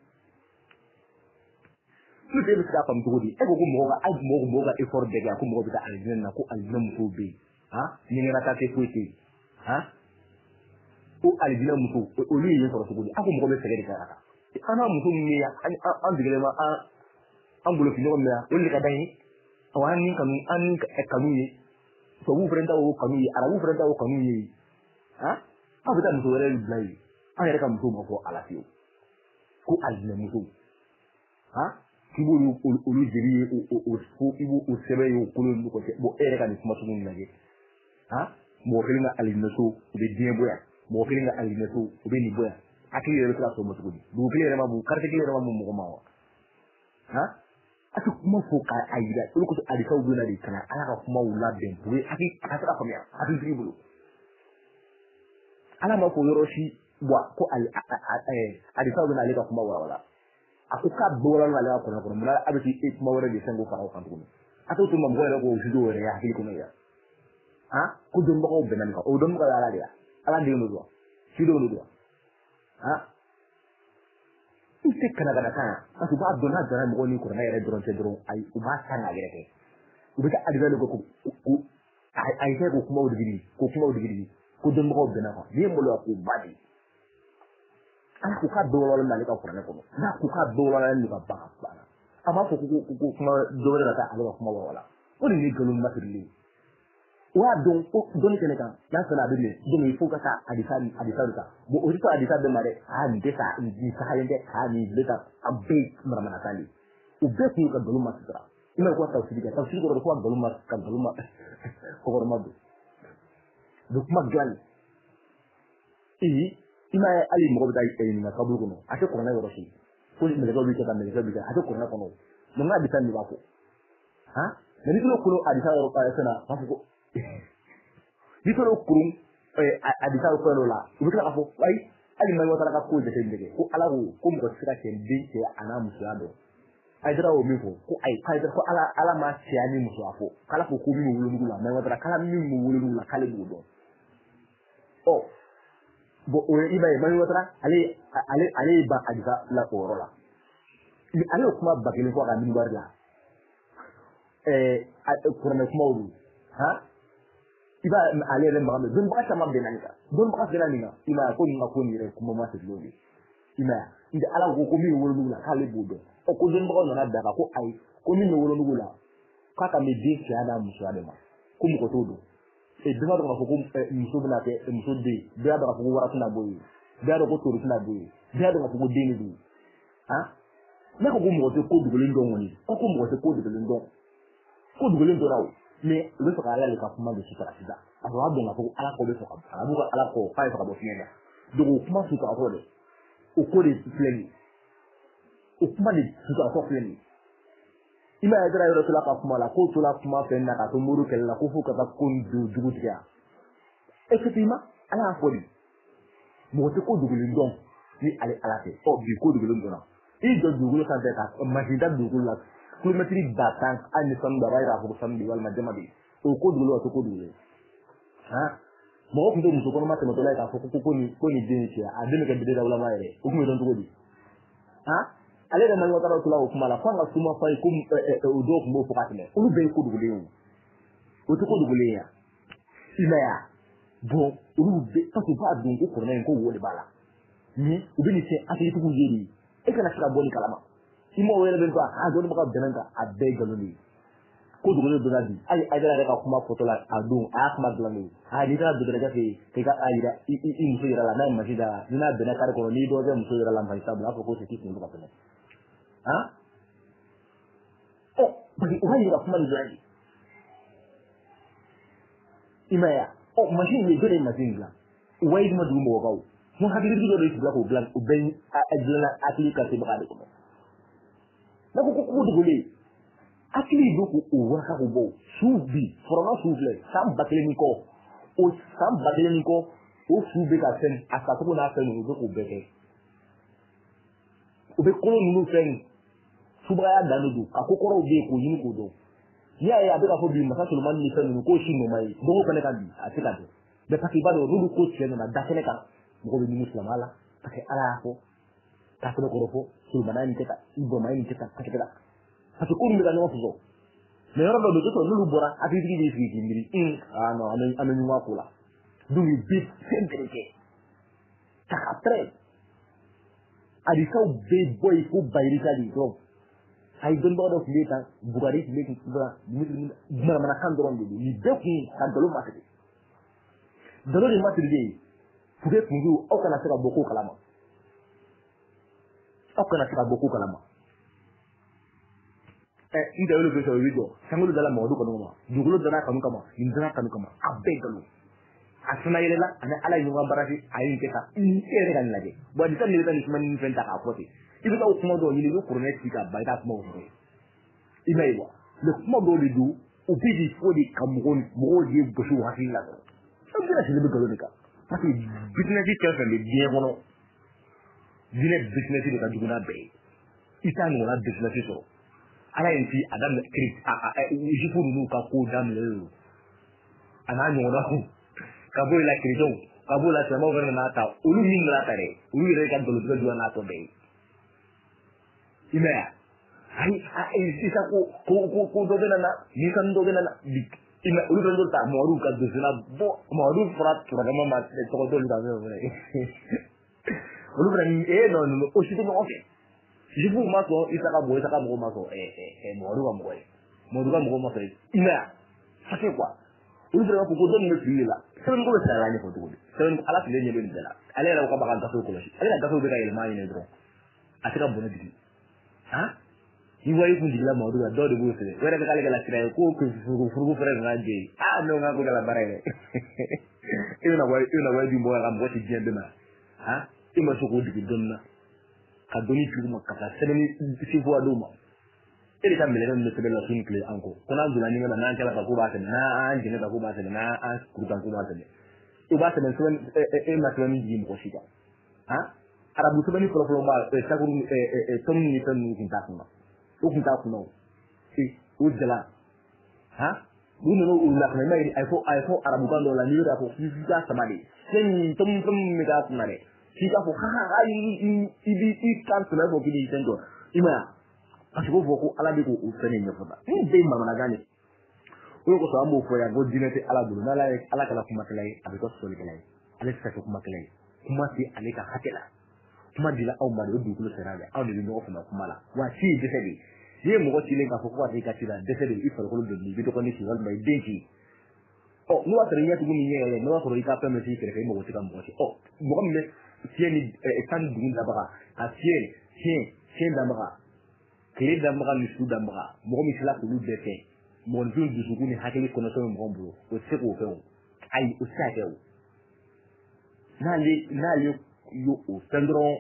su de bɛ se k'a faamu cogo di e ko ko mɔgɔw ka effort bɛɛ kɛ ko mɔgɔw bɛ taa alijinɛ na ko alijinɛ musow bɛ yen ɲɛgɛnata tɛ foyi tɛ yen ko alijinɛ muso olu ye yen sɔrɔ cogo di a ko mɔgɔ bɛ sɛgɛn de kɛ ka taa an n'a muso min bɛ yan an degelen ma an bolo fi ɲɔgɔn min yan olu de ka d'an ye an ni kanu ye tubabuw fana ta o kanu ye arabuw fana ta o kanu ye aw bɛ taa muso wɛrɛ bila yen an yɛrɛ ka musow ma fɔ ala fiyewu ko alijinɛ musow k'i b'olu jeli ye i b'o sɛbɛn ye o kolo ninnu kɔfɛ bon e yɛrɛ ka nin kuma sugu ninnu lajɛ mɔgɔ kelen ka alijinɛ so u bɛ diɲɛ bɔ yan mɔgɔ kelen ka alijinɛ so u bɛ nin bɔ yan hakili yɛrɛ bɛ se ka sɔn ma cogo di dugu kelen yɛrɛ ma bon quartier kelen yɛrɛ ma bon mɔgɔ ma wa a tɛ kuma fɔ k'a yira olu kosɔn alisaw bɛ na de ka na ala ka kumaw labɛn pour que a ka se ka faamuya hakilitigi bolo ala ma fɔ yɔrɔ si ko alisaw bɛ na ale ka kuma wala a ko k'a bɛ wala ale ka kɔnɔ kɔnɔ mun a bɛ k'i kuma wɛrɛ de fɛn ko fara o kan tuguni a t'o to ma mɔgɔ yɛrɛ k'o judo yɛrɛ ye hakili kɔnɔ yan ko dɔnnibagaw bɛnna nin kan o dɔnnibaga ye ala de ye ala den de don cidenw de don i tɛ kana kan yan parce que u b'a dɔn n'a donna mɔgɔw ni kuranɛ yɛrɛ dɔrɔn tɛ dɔrɔn ayi u b'a san k'a yɛrɛ kɛ u bɛ taa adisa de ko a ye kɛ k'o kumaw digidi ko dɔnnibagaw bɛnna kan n'i ye maloya k'o ba de ala ko k'a bɛɛ walawalen n'ale ka kuranɛ kɔnɔ n'a ko k'a bɛɛ walawalen n'u ka ba ka banna a b'a fɔ ko kuma dɔ wɛrɛ ka taa ale ka kuma walawala o de ye nkalon masirilen o y'a dɔn ko dɔnni kɛnɛ kan n'a sɔnna a bɛ minɛ donc il faut ka taa adisa de kan bon o tɛ to adisa bɛɛ ma dɛ nin tɛ sa nin sagalen tɛ nin bɛ ta a bɛɛ maramanakan de u bɛɛ tun y'u ka nkalon masira i ma ko tawusiri kɛ tawusiri kɔrɔ ko ka nkalon ma kɔkɔrɔma don kuma dilan i ma ye hali mɔgɔ bɛ taa ɲininka kaburu kɔnɔ a tɛ kuranɛ yɔrɔ si ko nɛgɛsaw bɛ kɛ ka nɛgɛsaw bɛ kɛ a tɛ kuranɛ kɔnɔ mais n ka adisa de b'a fɔ mais n'i tɛna kolo adisa yɔrɔ fɛn na b'a fɔ ko n'i tɛna kurun adisa yɔrɔ fɛn dɔ la u bɛ tila k'a fɔ ayi hali maa yɔrɔ ka ko jateminɛ kɛ ko ala ko mɔgɔ tɛ se ka cɛ den cɛ a n'a musoya dɔn ayidara y'o min fɔ ko ayi ko ala ma cɛya ni musoya fɔ k'ala ko min bɛ wolonugu la maa yɔrɔ k'ala min bɛ wolonugu la k'ale b'o dɔn bon o ye i b'a ye maa yɔrɔ ale ye ban adisa la o yɔrɔ la ale ye kuma ba kelen fɔ a ka minibari la kuranɛ kumaw don i b'a ale yɛrɛ maga mɛ dɔnnibaga caman bɛnna nin kan dɔnnibaga bɛnna nin kan i m'a ye ko nin ka ko nin yɛrɛ kuma ma sirilenw de i m'a ye nka ala ko min bɛ wolonugu la k'ale b'o dɔn ko dɔnnibagaw nana da kan ko ayi ko min bɛ wolonugu la k'a ka mɛ den cɛya n'a musoya de ma ko mɔgɔ t'o dɔn bɛɛ b'a dɔn k'a fɔ ko muso bɛna kɛ muso den bɛɛ b'a dɔn k'a fɔ ko wara tɛna bɔ yen bɛɛ b'a dɔn ko toro tɛna bɔ yen bɛɛ b'a dɔn k'a fɔ ko den de don ne ko mɔgɔ tɛ ko dogolen dɔn kɔni ko mɔgɔ tɛ ko dogolen dɔn ko dogolen dɔnna o mais u bɛ fɛ ka ala de ka kuma de sutura sisan arabu nga ko ala ko be so arabu ga ala ko fa fa bo fienda dogo kuma su ka ko de o ko de pleni o kuma de su ka ko pleni ima ya dara yoro ka kuma la ko to la kuma fe na ka to muru kella ko fu ka ta kun du dugu tiya effectivement ala ko di mo te ko dugu lindon ni ale ala te o bi ko dugu lindon i do dugu la ta ka majida dugu la kilometri batang ani sam da bayra ko sam di wal majama bi o ko dugu la to ko dugu ha mo ko ndo muso ko ma te mo to la ka ko ni deni ci a deni ka bi da wala mayre o ko don to ko di ha ale da man wata ra tula kuma la fanga kuma fa ko o do ko mo fokatne ulu be ko dugu le o to ko dugu le ya ina ya bon ulu be ta ko ba dun ko ko ko wole bala ni ubini se ati ko yeri e kana sira boni kalama imo wele ben ko a do ba benanga a be galoni ko dugu le dogadi ay dara ka kuma foto la adun a kuma galoni a ni da dugu ga ke ka ayira i muso yira la na masida ni na bena kar ko ni do je muso yira la mai sabla ko se ti ko ka pene ha oh bagi wai ga kuma dogadi imaya oh machine ni gode machine la wai ma du mo gaw mun hadiri do do la ko blan o ben ajla atlika se ba de ko na ko dugu le akili do ko o wa ka ko bo subi forona suble sam bakleniko o sam bakleniko o subi ka sen asa ko na sen do ko beke o be ko nu sen suba ya danu do akokoro be ko yin ko do ya ya be ka fo bi masa sulman ni sen ko shi no mai do ko ne kan bi atika do be paki ba do ru ko tse na da kene kan mo be muslim ala paki ala ko ta ko ko sulman ni teta ibo mai ni teta paki da parce que on me no fuzo me yoro do to lulu bora ati digi di fi ndiri no amen wa kula du mi bit sempre ke ta après adi ka be boy ko bayri ka di do ay don do fi ta bugari fi ki bra mi mana kan do ron ni be ku kan do ma tede do do ma tede fu ke kungu o kana saka boko kalama ida wele beso wido sangulu dala modu kono ma dugulo dana kanu kama indana kanu kama abegalo asuna yelela ana ala yunga barati ayin keta ere kan lage bo di tan ni tan man fenta ka foti ibi ka kuma do yini ko kurne tika ba ta kuma ko imaiwa le kuma do li du o bidi fodi kamugon mo je bosu hasila ko sabira shi be galo nika parce business ki ka le bien kono dine business de ka duguna be itanu na business so ala yanti adam script jifu nu ka ko dam le ana nyora ko ka boy la krido ka boy la sama verna nata ulu min la tare ulu re ka dolu do na to be imaya ai isa ko do bena na ni kan do bena na ima ulu do ta moru ka do na bo moru frat to ga mama to do da be ulu bena no o shi to no ofe jibu maso isaka mo maso modu mo maso ina sake kwa ulibere ko ko don me fila sen ko sala ni ko to sen ala tile ni ben dela ale ra ko bakan taso ko shi ale ra taso be ka ilma ni dro atika bona digi ha ni wayi ku digla modu da do de bo se wera ka kale la tira ko furu fere na je no nga ko la bare ina wayi di mo ga mo ti jende na ha ima so ko digi donna ka doni tuma kata sebeni sifu aduma ele kan mele no sebela sun kle anko kuna dula ni ngana nan kala ka ko ba se na an jine ka ko ba se na an kurutan ko ba se to ba se ben sen ma sen ni mo shika ha arabu sebeni pro ba ta ko tom ni tan ni kinta kuma o kinta kuma o jala ha dunu no ulla kana mai ai fo arabu kan do la ni da ko fi ga samade sen tom mi ga kuma ne shi ka ko ha i kan tsala ko bi tendo ima asiko ko ala bi ko usene ne fada ni be mama na gane ko ko so ambo fo ya go dinete ala bulu na ala kala kuma kala abi ko so kala ala sa ko kuma kala kuma si ale ka hakela kuma dila au ma do du ko sera ga au de no ko kuma la wa si de sedi ye mo ko tile ka ko ko ka tila de sedi i faro ko do ni bi to ko ni si wal mai denki oh no wa tere ya tu ni ye no wa ko ri ka pe me si kere mo ko tika mo ko oh mo ko me tieni tan dun da baka a tien da baka kle da baka ni su da baka mo mi sala ko lu de fe mo ndun du su ni hakeli kono so mo mbo o se ko fe ayi o tɛ se ka kɛ o n'ale y'o o fɛn dɔrɔn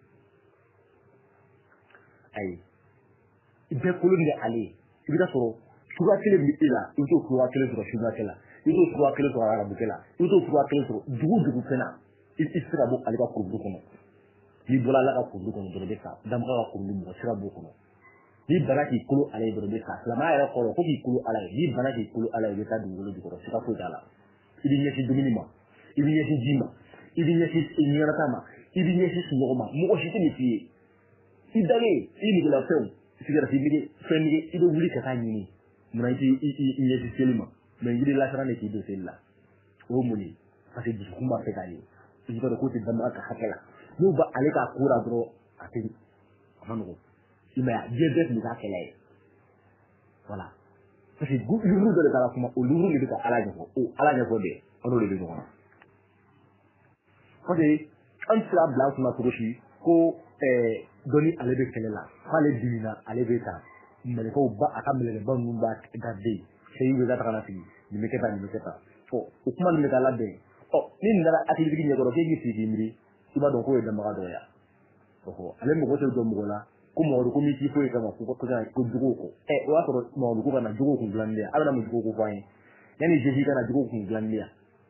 ayi i bɛɛ kolo bɛ ale ye i bɛ taa sɔrɔ suguya kelen bɛ e la i bɛ t'o suguya kelen sɔrɔ suguya la i bɛ t'o suguya kelen sɔrɔ arabukɛ la i bɛ t'o suguya kelen sɔrɔ dugu fɛn na i tɛ se ka bɔ ale ka kurukuru kɔnɔ n'i bɔra ala ka kurukuru kɔnɔ dɔrɔn i bɛ sa damaga ka kurukuru mɔgɔ sira b'o kɔnɔ n'i bana k'i kolo ala ye dɔrɔn i bɛ sa silamɛya yɛrɛ kɔrɔ ko k'i kolo ala ye n'i bana k'i kolo ala ye i bɛ taa dugukolo jukɔrɔ siga foyi t'a la i bɛ ɲɛsin dumuni ma i bɛ ɲɛsin ji ma i bɛ ɲɛsin ɲɛnata ma i bɛ ɲɛsin sunɔgɔ ma mɔgɔ si tɛ nin f'i ye i dalen i nugula fɛnw sigarati nege fɛn nege i bɛ wuli ka taa ɲini munna i ɲɛsin seli ma mɛ yiri lasara de k'i don seli la o ye mun ye parce que dusukun b'a fɛ k'a ye i b'a dɔn k'o tɛ dama ka hakɛ la n'u ba ale k'a kura dɔrɔn a tɛ a ma nɔgɔn i m'a ye diɲɛ bɛɛ tun bɛ k'a kɛlɛ ye voilà parce que livre dɔ de k'a la kuma o livre de bɛ ka ala ɲɛfɔ o ala ɲɛfɔ de an n'o de bɛ ɲɔgɔn na parce que an tɛ se ka bila an kunna cogo si ko dɔnni ale bɛ kɛlɛ la k'ale dimina ale bɛ taa mɛlɛkɛw ba a ka mɛlɛkɛba ninnu b'a garder seyi bɛ ka taga na sigi nin bɛ kɛ tan nin bɛ kɛ tan o kuma nin bɛ ka labɛn ni nin nana hakilitigi ɲɛkɔrɔ k'e k'i sigi k'i miiri i b'a dɔn k'o ye damaga dɔ ye ale mɔgɔ tɛ dɔn mɔgɔ la ko mɔgɔ ko min t'i foyi kama ko jogow kɔ o y'a sɔrɔ mɔgɔ ko ka na jogow kun dilanni de yan a bɛ na mun jogo ko fɔ an ye yanni jeji ka na jogow kun dilanni de yan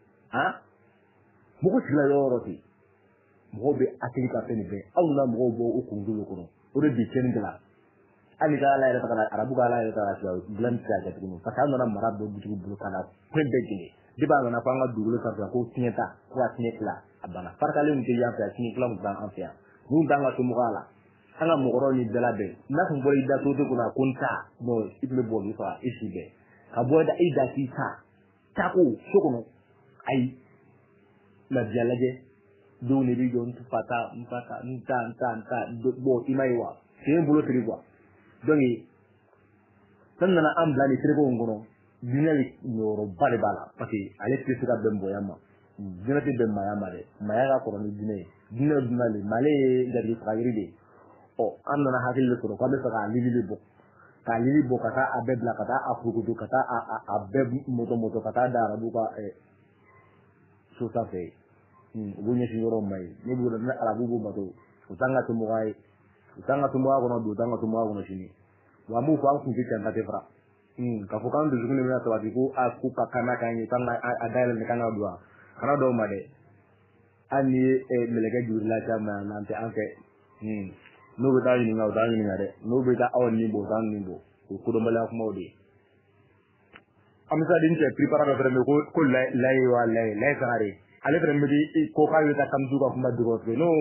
mɔgɔ sigila yɔrɔ yɔrɔ ten mɔgɔw bɛ hakili ka fɛn nin bɛɛ aw nana mɔgɔw bɔ o kunkolo kɔnɔ o de bi cɛnni kɛla hali ka ala yɛrɛ ta ka arabu ka ala yɛrɛ ta ka sira dilanni tɛ se ka kɛ tuguni parce que an nana mara bɛɛ butigi bolo ka na fɛn bɛɛ jɛngɛ de b'a nana ko an ka dugukolo sanfɛ ko tiɲɛ ta ko ka tiɲɛ tila a banna farikalen min tɛ yan fɛ a tiɲɛ tila mun t'an fɛ yan mun t'an ka somɔgɔya la an ka mɔgɔkɔrɔw ni bɛɛ labɛn n'a tun bɔra i da to kɔnɔ ko n ta bon i tun bɛ bɔ olu faga i si bɛɛ ka bɔ i da k'i ta ko so kɔnɔ ayi labiya lajɛ dɔw de bɛ jɔ n fa ta n ta bon i ma ye wa sen bolo tiri quoi donc san nana an bila ni terikɛw in kɔnɔ diinɛ yɔrɔba de b'a la parce que ale tɛ se ka bɛn bonya ma diinɛ tɛ bɛn maaya ma dɛ maaya ka kɔrɔ ni diinɛ ye diinɛ ye jumɛn de mais ale ye garibu faga yiri de ye an nana hakili de sɔrɔ k'an bɛ fɛ k'a lili de bɔ k'a lili bɔ ka taa a bɛɛ bila ka taa a furukutu ka taa a bɛɛ mɔtɔ ka taa da arabu ka so sanfɛ u b'u ɲɛsin yɔrɔ ma ye ne b'o dɔn ne arabu b'u bato u t'an ka somɔgɔya ye u t'an ka somɔgɔya kɔnɔ bi u t'an ka somɔgɔya kɔnɔ sini wa an b'u fɔ an kun tɛ cɛn ta tɛ fara k'a fɔ k'an dusukun de bɛna sabati ko ko ka kan n'a kan ye k'an ka a dayɛlɛ de kan ka don kana dɔw ma dɛ hali ni ye mɛlɛkɛ jurula caman n'an tɛ an fɛ n'o bɛ taa ɲininka o t'an ɲininka dɛ n'o bɛ taa aw ni bɔ o t'an ni bɔ o kodɔnbaliya kumaw de ye an bɛ se ka di n cɛ prépara dɔ fɛnɛ bɛ ko layi wa layi sangare ale fɛnɛ bɛ di ko k'a bɛ taa kamisuw ka kuma dogo fɛ n'o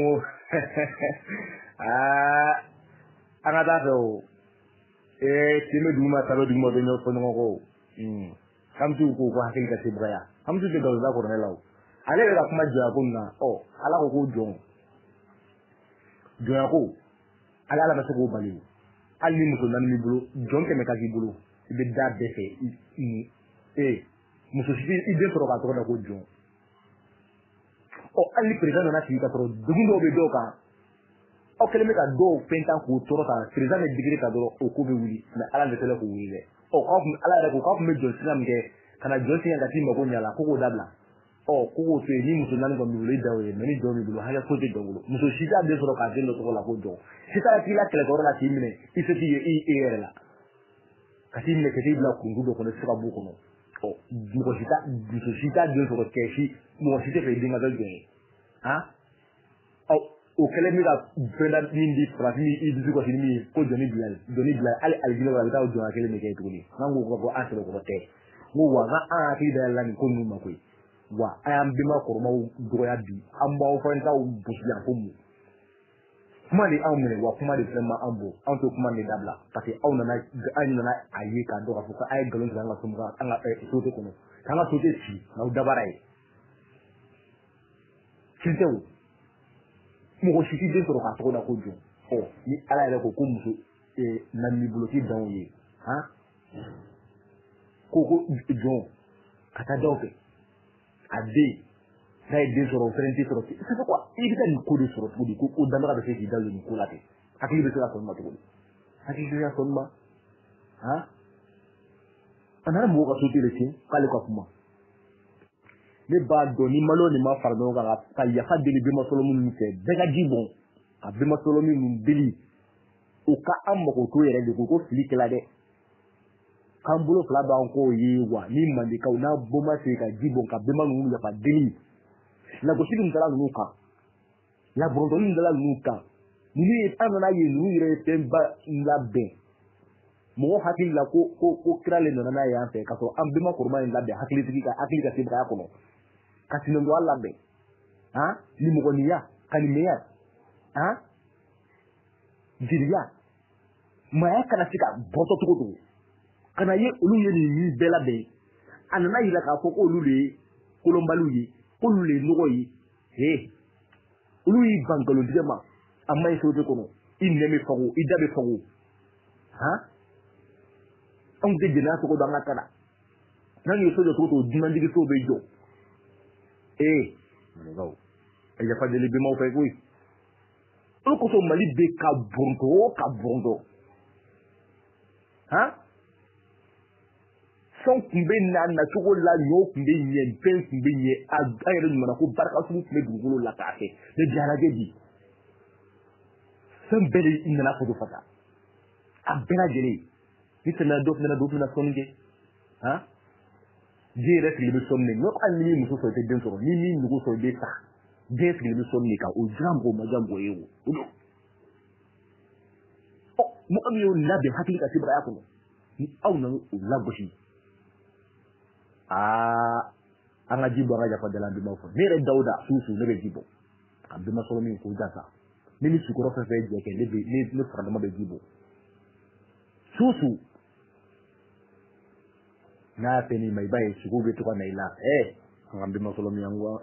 an ka taa fɛ o tin bɛ dugu ma ta bɛ dugu ma bɛ ɲɔgɔn fɔ ɲɔgɔn kɔ kamisuw ko ko hakili ka se bugaya kamisuw tɛ nkalonda kɔrɔ ne la o ale yɛrɛ ka kuma jɔnya ko nin na ala ko k'o jɔn jɔnya ko ala bɛ se k'o bali hali ni muso naani b'i bolo jɔn kɛmɛ ka k'i bolo i bɛ da bɛɛ fɛ muso si i den sɔrɔ k'a tɔgɔ da ko jɔn hali ni président nana sigi ka sɔrɔ degun dɔw bɛ dɔw kan aw kɛlen bɛ ka dɔw fɛn tan k'o tɔɔrɔ ta président bɛ digiri ta dɔrɔn o ko bɛ wuli mais ala de tɛla k'o wuli dɛ ala yɛrɛ ko k'aw tun bɛ jɔn sira min kɛ ka na jɔn sɛgɛn ka t'i mako ɲɛ a la ko k'o dabila ko k'o to yen ni muso naani kɔni b'i bolo i da o ye mais ni jɔn b'i bolo hakɛ foyi tɛ jɔn bolo muso si t'a den sɔrɔ k'a den dɔ tɔgɔ la ko jɔn si t'a k'i la kɛlɛkɛyɔrɔ la k'i minɛ i se t'i ye i yɛrɛ la ka t'i minɛ ka t'i bila kuntu dɔ kɔnɔ i tɛ se ka b'o kɔnɔ muso si t'a den sɔrɔ cɛ si mɔgɔ si tɛ fɛ i den ka kɛ jɔn ye o kɛlen bɛ ka fɛn min di farafin i dusu kasi min ye ko jɔnni bila hali alijinɛ wala a bɛ taa o jɔnya kelen de kɛ tuguni n'an ko ko an sɛbɛkɔrɔ tɛ n ko wa n ka an hakili da yɛlɛla nin ko ninnu ma koyi wa an y'an benba kɔrɔmaw dɔgɔya bi an b'aw fana taw gosi yan ko mun kuma de anw minɛ wa kuma de fɛn ma an bɔ anw tɛ kuma de dabila parce que an nana a ye k'a dɔn k'a fɔ ko a ye nkalon tigɛ an ka somɔgɔ an ka sote kɔnɔ k'an ka sote ci n'aw dabara ye tiɲɛ tɛ o mɔgɔ si t'i den sɔrɔ k'a tɔgɔ da ko jɔn ni ala yɛrɛ ko muso naani bolo k'i dan o ye ko jɔn ka taa daw fɛ a den n'a ye den sɔrɔ o fɛnɛ tɛ sɔrɔ c'est pourquoi i bɛ taa nin ko de sɔrɔ cogo di ko danbaga bɛ se k'i da nin ko la ten hakili bɛ se ka sɔn ma cogo di hakili bɛ se ka sɔn ma a nana mɔgɔw ka sote de tiɲɛ k'ale ka kuma ne b'a dɔn ni malo ni ma fara ɲɔgɔn kan ka yafa deli bɛma solo minnu fɛ bɛɛ ka ji bɔn ka bɛma solo minnu deli u ka an mago to yɛrɛ de ko fili kɛla dɛ k'an bolo fila b'an k'o ye wa ni mandekaw n'a bɔma se ka ji bɔn ka bɛma ninnu yafa deli lagosi min dala ninnu kan laborotoni min dala ninnu kan ninnu ye an nana ye ninnu yɛrɛ ye fɛnba labɛn mɔgɔ hakili la ko kira le nana n'a ye an fɛ k'a sɔrɔ an bɛma kɔrɔma in labɛn hakilitigi ka hakili ka se baya kɔnɔ ka sinankunya labɛn nimɔgɔniya kanimeya jeliya maaya kana se ka bɔtɔ cogo cogo kana ye olu ye nin bɛɛ labɛn a nana yira k'a fɔ k'olu le ye kolonbaliw ye k'olu le ye nɔgɔ ye olu y'i ban nkalontigɛ ma a ma ɲi sote kɔnɔ i nɛ bɛ fago i da bɛ fago anw tɛ jɛnɛya cogo dɔn an ka kana n'an ye so jɔ cogo cogo dunantigi so bɛ jɔ maninkaw a yafa deli bɛmaw fɛ koyi o kosɔn mali bɛ ka bɔntɔ fɛn tun bɛ na cogo la ɲɔw tun bɛ ɲɛ fɛn tun bɛ ɲɛ a yɛrɛ ɲuman ko barika sugu tun bɛ dugukolo la k'a kɛ ne jarajɛ bi fɛn bɛɛ de nana foto fata a bɛɛ lajɛlen ni tɛmɛna dɔ fana sɔnni kɛ den yɛrɛ sigilen bɛ sɔnni de hali ni min muso sɔrɔ i tɛ den sɔrɔ ni min nugu sɔrɔ i bɛ sa den sigilen bɛ sɔnni de kan o dira mɔgɔw ma diya mɔgɔ ye o mɔgɔ min y'o labɛn hakili ka sebaaya kɔnɔ ni aw nana o lagosi an ka ji bɔ an ka yafa dala an bɛnbaw fɔ ne yɛrɛ Dawuda su ne bɛ ji bɔ ka bɛnba sɔrɔ min k'o jasa ne ni sukɔrɔ fɛn fɛn jɛ kɛ ne faradama bɛ ji bɔ su n'a y'a fɛ n'i ma i b'a ye suguw bɛ to ka na i la an ka bɛnba sɔrɔ min an ko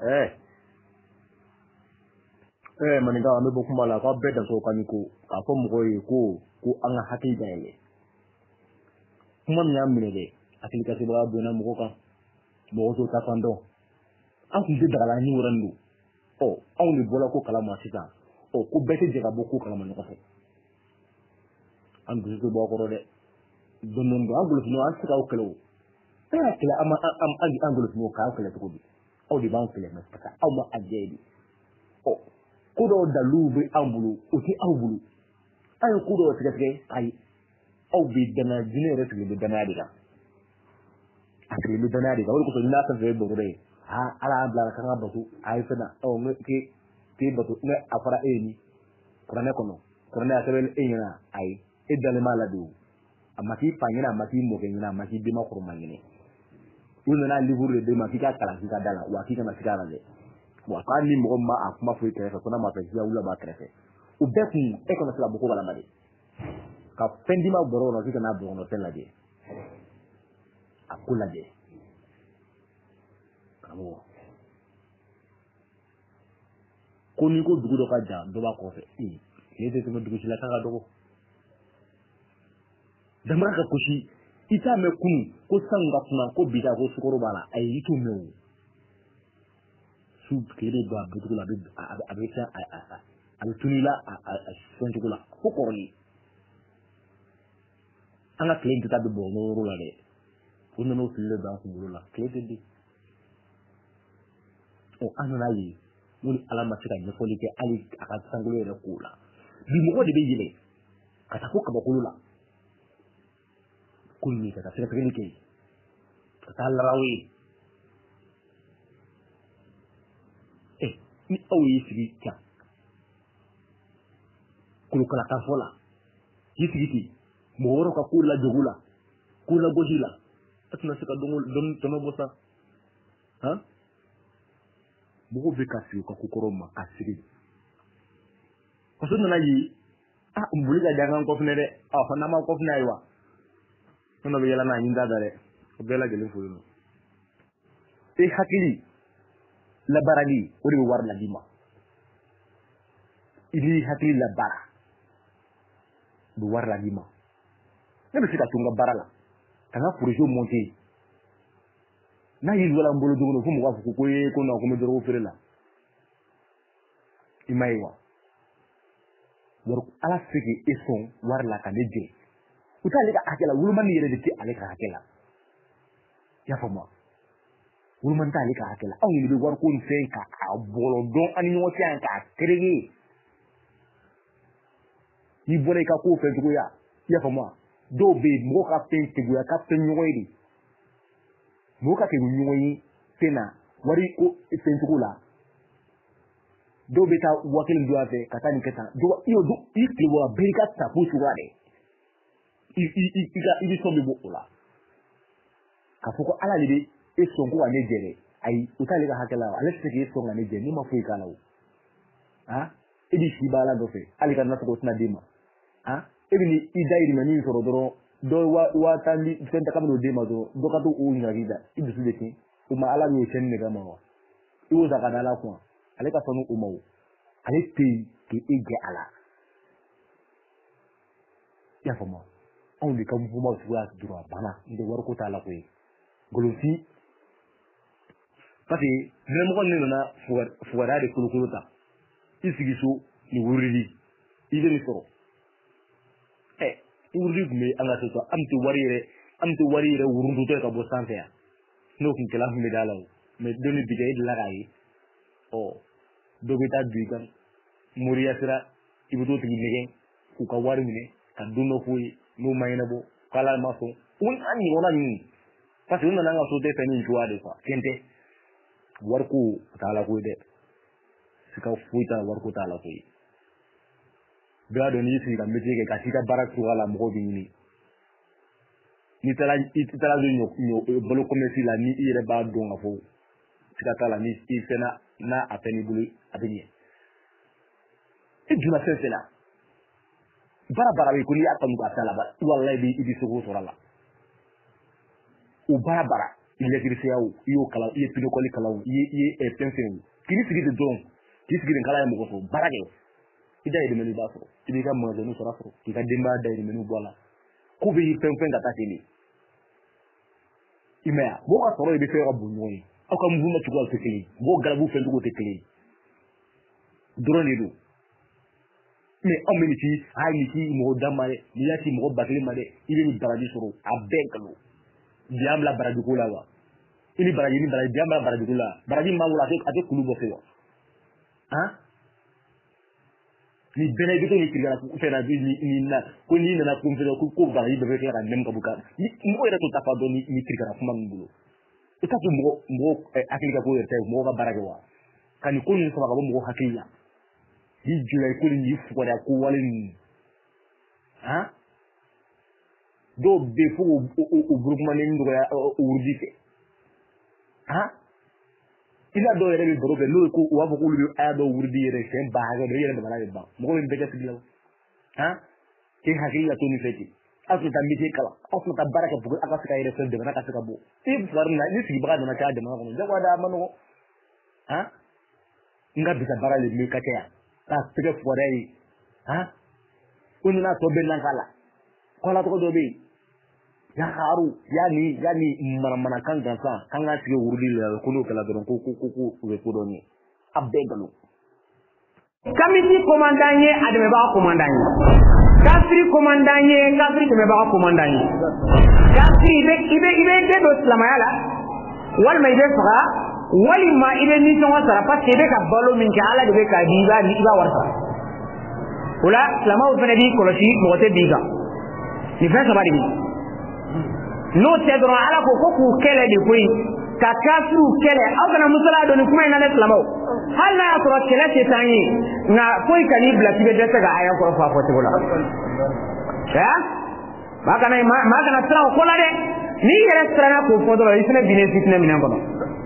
maninkaw an bɛ bɔ kuma la k'aw bɛɛ dansɔgɔ kan ko k'a fɔ mɔgɔw ye ko an ka hakili dayɛlɛ kuma min y'an minɛ dɛ hakili ka sebaaya bonyana mɔgɔ kan mɔgɔ t'o ta fan dɔn an tun tɛ dagala ni wɛrɛ don anw de bɔra ko kalama sisan ko bɛɛ tɛ jɛ ka bɔ ko kalama ɲɔgɔn fɛ an dusu tɛ bɔ a kɔrɔ dɛ dɔndɔni an golofiniw an tɛ se k'aw kɛlɛ o bɛɛ y'a kɛlɛ an golofiniw k'aw kɛlɛ cogo di aw de b'an kɛlɛ mɛ parce que aw ma a jɛ de ko dɔw daliluw bɛ an bolo o tɛ aw bolo an ye ko dɔw tigɛtigɛ ayi aw bɛ danaya diinɛ yɛrɛ sigilen bɛ danaya de kan a sigilen bɛ danaya de kan o de kosɔn n'a fɛn fɛn ye baro ye ala y'an bila k'an ka bato a ye fɛn na k'e bato ne a fɔra e ye ni kuranɛ kɔnɔ kuranɛ a sɛbɛn e ɲɛna ayi e dalen b'a la de o a ma k'i fa ɲɛna a ma k'i mɔkɛ ɲɛna a ma k'i denma kɔrɔma ɲɛna u nana livre de d'e ma k'i ka kalan k'i ka da la wa k'i kana siga la dɛ wa k'a ni mɔgɔ ma a kuma foyi kɛrɛfɛ ko n'a ma fɛ siya wula b'a kɛrɛfɛ u bɛɛ kun e kana se ka bɔ ko balama de ka fɛn d'i ma bɔrɔ kɔnɔ k'i kana bɔrɔ kɔnɔ fɛn lajɛ a ko lajɛ karamɔgɔ ko n'i ko dugu dɔ ka jan dɔ b'a kɔfɛ tile tɛ tɛmɛ dugu si la k'a ka dɔgɔ jamana ka gosi i t'a mɛn kunun ko sanu ka kunna ko bi ta ko sukaro b'a la ayi i t'o mɛn o su tile bɛ don a bɛ dugu la a bɛ fɛn a bɛ tunu i la a fɛn cogo la fo kɔrɔlen an ka tile in tɛ taa bɛ bɔ yɔrɔ la dɛ o nana o fililen don an kunkolo la tile tɛ di an nana ye ko ni ala ma se ka ɲɛfɔli kɛ hali a ka sankolo yɛrɛ ko la bi mɔgɔ de bɛ yɛlɛ ka taa fo kabakolo la ko nin ka taa sɛgɛsɛgɛli kɛ ka taa laraw ye ni aw y'i sigi can kolokala kan fɔ la k'i sigi ten mɔgɔ wɛrɛw ka ko la jogo la ko la gosi la a tɛna se ka dɔn tɔnɔ bɔ sa mɔgɔw bɛ ka sigi ka ko kɔrɔ ma ka sigi faso nana ye n boli ka di an kan kɔfinɛ dɛ fɔ n'an ma kɔfinɛ ye wa fɛn dɔ bɛ yɛlɛ n'a ɲin da dɛ o bɛɛ lajɛlen fo yen nɔ e hakili labaarali o de bɛ wari ladi ma i b'i hakili labaara u bɛ wari ladi ma ne bɛ se ka to n ka baara la ka n ka projet monter n'a y'i jɔla n bolo don o don fo mɔgɔw b'a fɔ ko ko non ko n bɛ dɔrɔgu feere la i m'a ye wa ala se k'e sɔn wari la ka ne jɛ u t'ale ka hakɛ la wolomani yɛrɛ de tɛ ale ka hakɛ la i y'a faamu wa wurman ta ka hakela aw ni be war ko ni fe ka bolo don ani no ti an ka krege ni bole ka ko fe dugo ya fa moi do be mo ka pe ti go ya ka pe nyoy di mo ka ke nyoy tena wari ko fe dugo la do be ta wakil ndo ave kata ni keta do iyo do ikliwa be ka ta pu suwade i so be bo ola ka foko ala libe e songo wa ne jere ai utali ka hakela ala se ke songa ne jere ni ma fu kala o ha e di shibala do fe ali ka na ko tna dema ha e bi ni idai mani soro doro do wa tandi senta kamno dema do ka to o nya gida ibi su de tin o ma ala ni sen ne ga ma wa o za ka dala ko ale ka sonu umaw ale te ke ege ala ya famo on de kam fuma suwa dura bana de war ko tala ko golofi pati ne mo ne na fuwara de kulukuluta isigi so ni wuridi ide ni soro wuridi me anga to amti warire wurundu to ka bo sanfe ya no kin kala me dala me doni bigay de la ray dogita bigan muriya sira ibuto tigi negen ku ka wari mine ka dunno fuyi no mayna bo kala maso ani wona ni parce que on a so de tani joie de quoi kente warku tala ko de sika fuita warku tala ko gado ni sika mejege ka sika baraktu wala mo bi ni tala nyo bolo komesi la ni ire ba donga fo sika tala ni sena na apeni bulu abini e duna sensela bara be ko ni akam ko sala ba wallahi bi idi sugo sorala o bara electricité yo kala ye pino ko kala ye e pensen kini sigi de don kini sigi de kala mo ko bara ge ida ide menu ba so tibi ka mo no sora so ti ka demba da ide menu bola ko bi pensen ga tatini imea bo ka soro ibe fe rabu noy aka mu na tugal tekeli bo garabu fe ndugo tekeli drone do mais omniti ay ni mo damare ni yati mo bakli made ibe ni baraji soro abenkalo diam la baraji ko lawa ini baraji diam la baraji ko la baraji ma wala ate kulu bo fewa hein ni bene bi to ni kirga ko fena bi ni na ko ni na ko fena ko baraji be fe ka nem ka buka ni mo ira to tafa do ni kirga ko mangulo ita to mo akilga ko yerte mo ga baraji wa kan ko ni so ga mo hakilla di julay ko ni fu da ko walin ha do be fu o groupement ni ndo ya urdi fe ha ila do yere bi brobe lo ko wa ko lu a do urdi yere sen ba ga do yere da bala ba mo ko be ga sigla ha ke hakilla to ni feti asu ta miti kala asu ta baraka bu aka sika yere sen de na ka sika bu ti farna ni sigi ba na ta de ma ko da wada mano ha nga bisa barale mi ka ya ta tege forai ha kunna to be nan kala kola to do be ya haru yani mana kan gansa kan ga tige wurdi la kuno kala don ko ko do ni abegalo kamiti komandanye ademe ba komandanye kafiri komandanye kafiri de ba komandanye kafiri ibe de do islamayala wal may de fara wali ma ibe ni ton wasara parce que ka balo min ka ala de ka diba ni ba warta wala islamaw fana di ko ci mo te diga ni fa sabari no te dro ala ko kele de koy ka kafiru kele aw kana musala do ni kuma ina islamaw hal na atro kele te tani na koy kani bla tibe de ga aya ko fa ko te bola ya magana tra ko la de ni yere tra ko fo do isne benefit na minan ko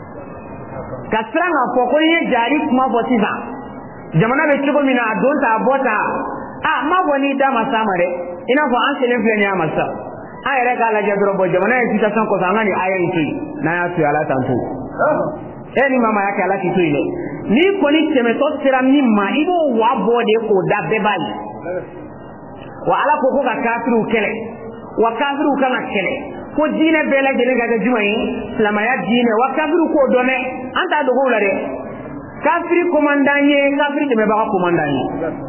kasranga ko ni jari kuma botiza jamana be tugo mina don ta bota ma woni da masamare ina ko an sele fle ni amasa ayere ka la jadro bo jamana e citation ko sangani ayen ti na ya tu ala tantu eni mama yake ala ti ile ni ko ni teme to sira mi ma ibo wa bode ko da bebali wa ala ko ka kafiru kele wa kafiru kana kele ko dine bela gele ga jumai islamaya dine wa kafiru ko done anta dogo la de kafiri komandanye kafiri de ba komandanye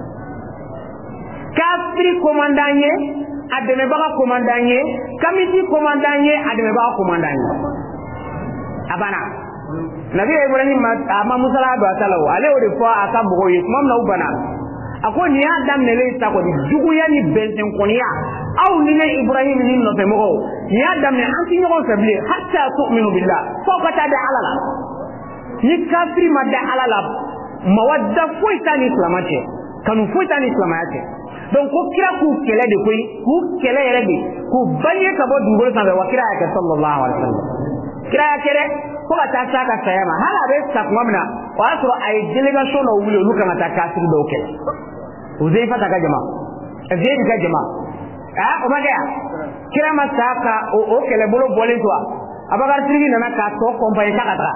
kafiri komandanye ademe ba komandanye kamiti komandanye ademe ba komandanye abana nabi Ibrahim ma musala do atalawo ale o de fo aka bogo yi mam na ubana ako ni adam ne le ta ko di jugu ya ni benten koniya aw ni ne Ibrahim ni no fe mogo ni adam ne anti nyogo feble hatta tu'minu billah fo ka ta da alala ni kafiri ma da alala mawadda fo itani islamate kanu fo itani islamate donc ko kira ku kele de koy ku kele yere de ku baye ka bo dungol sa wa kira ya sallallahu alaihi wasallam kira ya kere ko ka ta saka sayama hala be sak mamna wa asro ay delegation no wulo luka mata kasir do ke uzaifa ta ka jama'a azai ka jama'a o maga kira ma saka o kele bolo bole to abagar tirgi nana ka to company ta kata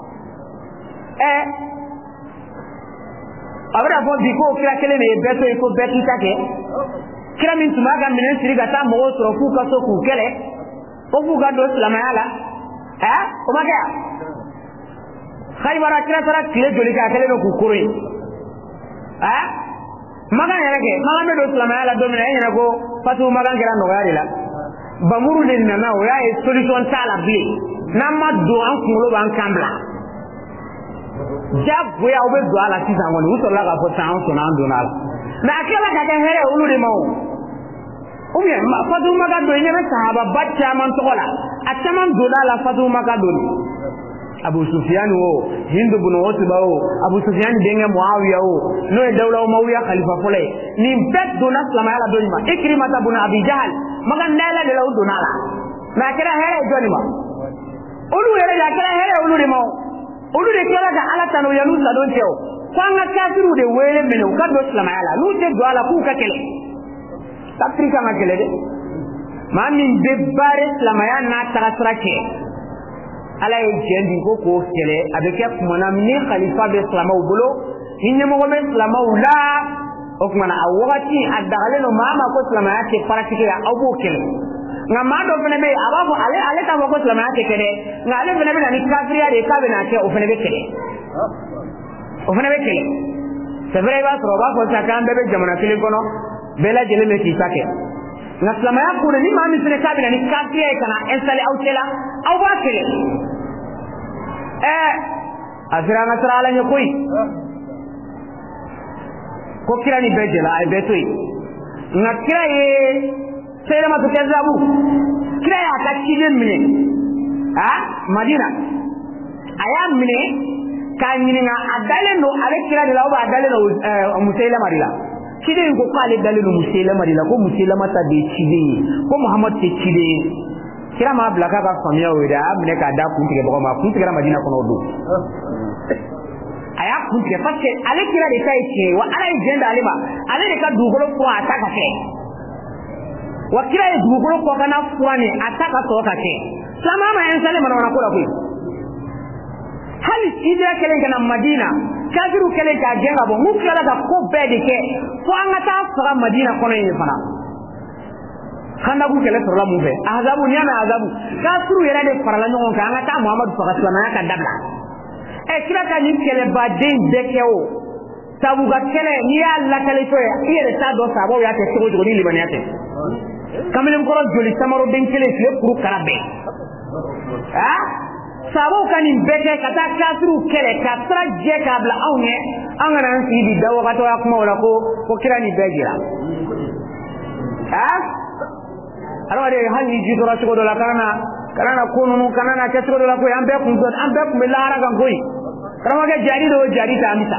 abra fo biko kira kele ne beto ko beti take kira min tumaga minen siriga ta mo soro fu ka so ku kele o fu ga do islamala o maga khaybara kira tara kile joli ka kele no ku kuri maga yake maga me do islamala do mina ina ko fatu maga ngira no yari la bamuru le nana o ya e solution ta la bi namma do an kulo ban kambla jabu ya obe do ala ti san woni utola ka fo tan so na ndo na na akela ka ga here ulure mawo uye ma fadu maga do nyebe sahaba bacca man to kola ataman do la fadu maga do Abu Sufyan wo Hindu bin Utba wo Abu Sufyan denga Muawiya wo no e dawla Muawiya khalifa fole ni bet do na salama ala do ma Ikrima bin Abi Jahl maga ndala de la do na la na kira here do ni ma ulu here ya kira here ulure mawo olu de kala ga ala tanu ya nusa don tew kwanga kafiru de wele mene ka do salama ala lu te do ala ku ka kele tatrika ma kele de mami de bare salama ya na tarasra ke ala e jendi ko ko kele abeke kuma ni khalifa be salama ubulo hinne mo be salama ula o kuma na awati adale no mama ko salama ya ke paratike ya abu kele nga mado fene be ababo ale ta ko salama ya kede nga ale fene be ni kafiriya de ka be na ke o fene be kede c'est vrai ba so ba ko ta kan be jamana kile kono bela jele me ki sake nga salama ya ko ni mami fene ka be ni kafiriya kana installer au tela au ba kele asira na sara ala nyokoi ko kira ni bejela ay betoi nga kira ye sere ma tukezabu kira ya kakide mine Madina aya mine ka nyina adale no ale kira de lawa adale no Musailama dila kide ko kale dale no Musailama dila ko Musailama ta de kide ko Muhammad te kide kira ma blaka ka famia we da mine ka da kun tige boko ma kun tige Madina kono do aya kun tige parce que ale kira de kai ce wa ala jenda ale ba ale de ka dugolo ko ataka ke wakira ye dugukolo ko kana fuani ataka to kake sama ma ensale mana ko la ko hali sidira kelen kana Madina kafiru kelen ka jenga bo mu kala ka ko bede ke fo anga ta fara Madina kono ni fana khanda bu kele to la mu be azabu ni ana azabu kafiru yera de fara la nyon ka anga ta Muhammad sallallahu alaihi wasallam ka dabla kira ka ni kele ba den dekeo tabu ga kele ni alla kale to yere ta do sabo ya te to ni libani ate kamelen ko joli samaro den kele le pour karabe sabo kanin beke kata kasru kele kasra je kabla awne angana sidi dawo gato ya kuma wala ko kirani bejira alors de hali ji dora ko do la kana kununu kana ke do la ko ambe kun lara gan koy kama ga jari ta amita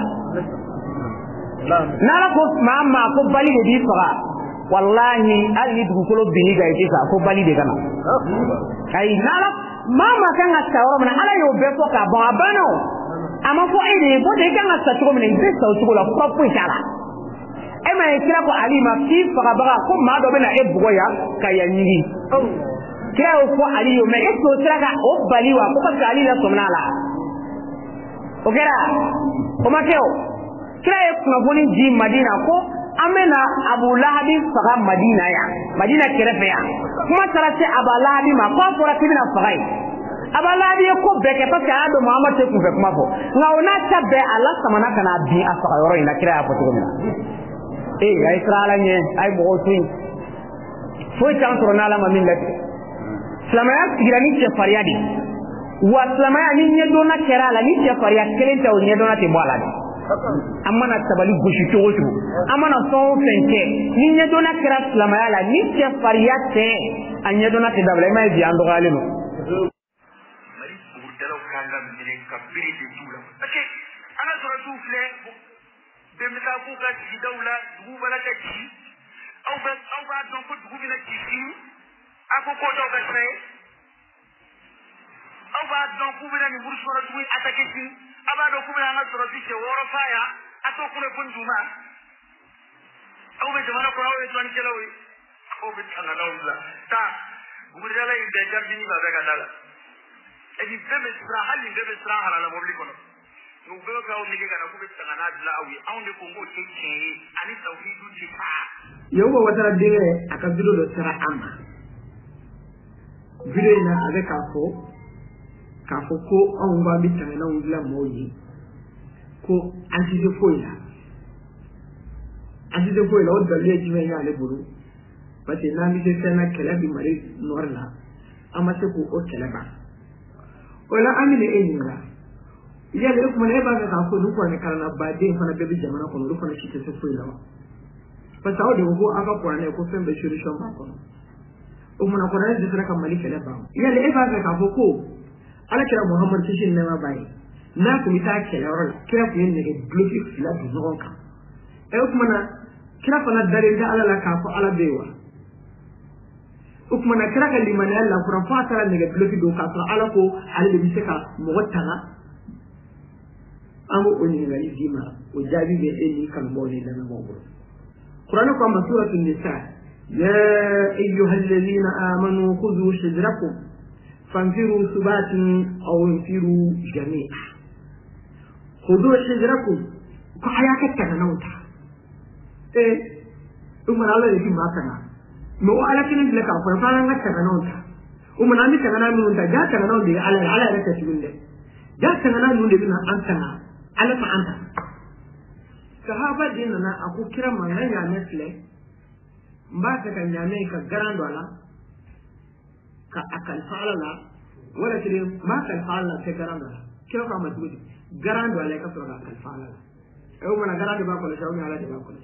nala ko mama ko bali de di fara wallahi ali dugukolo bihi ga yisa ko bali de kana ai nala mama kan astawro mana ala yo be ko ka bon abano ama fo ide bo de kan astawro mana ide astawro la ko pu sala e ma kira ko ali ma fi fara baga ko ma do bena e bugo ya kaya nyiri kira ko ali yo me e to traka o bali wa ko ka ali la somna la o kera o ma keo kira e ko boni ji Madina ko amena Abu Lahabi faga Madina kerefe ya kuma sarate Abu Lahabi ma ko fora tibina fagai Abu Lahabi ko beke parce que ado Muhammad te kufe kuma fo nga ona tabbe Allah samana kana bi afaga yoro ina kira ya foto mina ya Israila nye ay bo tin fo tan torona la mamin lati islamaya tigirani che fariadi wa silamaya ni ɲɛdɔnna kɛra a la ni cɛ fariya kelen tɛ o ɲɛdɔnna tɛ bɔ a la dɛ an mana sabali gosi cogo o cogo an mana fɛn o fɛn kɛ ni ɲɛdɔnna kɛra silamaya la ni cɛ fariya tɛ a ɲɛdɔnna tɛ dabila i ma ye bi an dɔgɔyalen don. Mali bugudalaw kan ka minɛ ka bere de t'u la parce que an ka sɔrɔsiw filɛ bɛn bɛ taa k'u ka sigidaw la dugu bala ka ci aw b'a dɔn ko dugu bɛna ci sini a ko ko dɔw ka sira ye aw b'a dɔn k'u bɛna nin burusi kɔnɔ dugu in attaquer sini a b'a dɔn k'u bɛna an ka sɔrɔsi cɛ wɔɔrɔ fa yan a t'o kunnafoni d'u ma aw bɛ jamana kɔnɔ aw ye dɔnnikɛlaw ye aw bɛ tanganaw la taa bugudala in bɛɛ gardini b'a bɛɛ ka da la et puis bɛɛ bɛ siran hali nin bɛɛ bɛ siran halala mobili kɔnɔ u bɛɛ bɛ k'aw nege ka na k'u bɛ tangana dilan aw ye anw de ko k'o tɛ tiɲɛ ye ani tawhidu tɛ taa. Yehowa watara denkɛ a ka video dɔ sera an ma video in na a bɛ k'a fɔ ko anw b'an bɛ tanganaw dilan mɔgɔw ye ko an ti se foyi la o dalilu ye jumɛn ye ale bolo parce que n'an bɛ se fɛn na kɛlɛ bi Mali nord la an ma se k'o kɛlɛ ban o la an bɛna e ɲininka yala e kuma na e b'a fɛ k'a fɔ olu kɔni kalanna baden fana bɛɛ bɛ jamana kɔnɔ olu fana si tɛ se foyi la wa parce que aw de ko ko aw ka kuranɛ ko fɛn bɛɛ solution b'a kɔnɔ o kumana kuranɛ tɛ sera ka Mali kɛlɛ ban yala e b'a fɛ k'a fɔ ko Alakira Muhammad kisi ni nɛɛma b'a ye n'a tun bɛ taa kɛlɛyɔrɔ la kira tun ye nɛgɛ bloki 2 don ɲɔgɔn kan o kumana kira fana dalen tɛ Ala la k'a fɔ Ala bɛ yen wa o kumana kira ka limaniya lafura fo a taara nɛgɛ bloki don k'a sɔrɔ Ala ko ale de bɛ se ka mɔgɔ tanga an b'o ɲininkali d'i ma o jaabi bɛ e ni kanubaaw ni lamɛnbaaw bolo kuranɛ ko a ma suratu nisa ya ayyuhal ladhina amanu khudhu hidrakum فانفروا ثبات أو انفروا جميعا خذوا حذركم كحياك التغنوتا umar Allah yake maka na no ala kinin da ka fara ga taganonta umar na mi tagana mi unta ga tagana da ala ya ta cikin da ga tagana mi da bin an kana ala fa anta sahaba din na aku kira mangan ya nesle mba ta kan ya mai ka garando ala ka akal falala wala kire ma kal falala ta garando kira ka matu garando ala ka sura akal falala umar na garando ba ko da shawmi ala da ba ko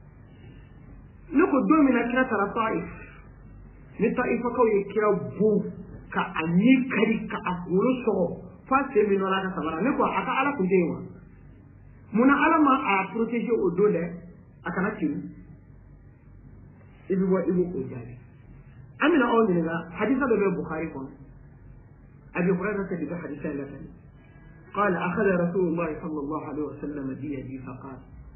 nako domina kira tara Taif ni Taif ko kira bu ka anyi kari ka akuru so fa se mi no la ka sabara ne ko aka ala ku dewa muna alama a protéger o dole aka na tiru ibi ko jari amina on ne ga hadisa da Bukhari ko abi Hurairah ta diga hadisa la tan قال أخذ رسول الله صلى الله عليه وسلم بيدي فقال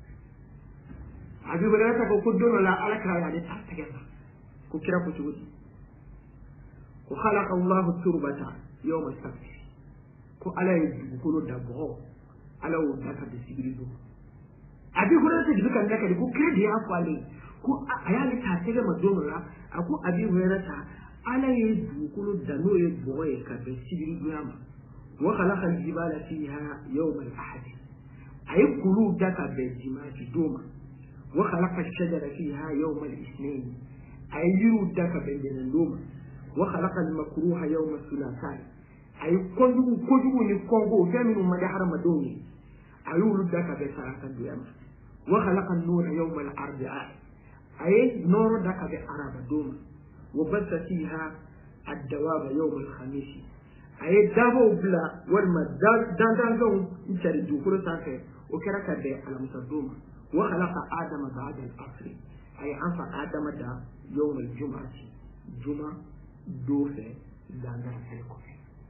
abi bala ta ko kuddo la alaka ya ni tagaba ko kira ko tuti ko khalaqa Allah turbata yawm as-sabt ko ala yi ko da bo ala o da ka bisirido abi ko ta duka kan da ko kire da ya kwale ko ayali ta tege madomra ako abi werata ala yi ko da no ye bo ye ka bisirido yama wa khalaqa al-jibala fiha yawm al-ahad ay kulu da ka bejima fi doma وخلق الشجر فيها يوم الاثنين أي يردك بين اللوم وخلق المكروه يوم الثلاثاء أي كنجو نكونغو فمن مدحر مدوني أي يردك بثلاثة اليوم وخلق النور يوم الأربعاء أي نور دك بعرب دوم وبث فيها الدواب يوم الخميس أي دابو بلا والمدار دانتون يشارجو كل ساكي وكرك على مصدومه وخلق آدم بعد العصر أي أنفع آدم دا يوم الجمعة جمعة دوفة دانا الكوفي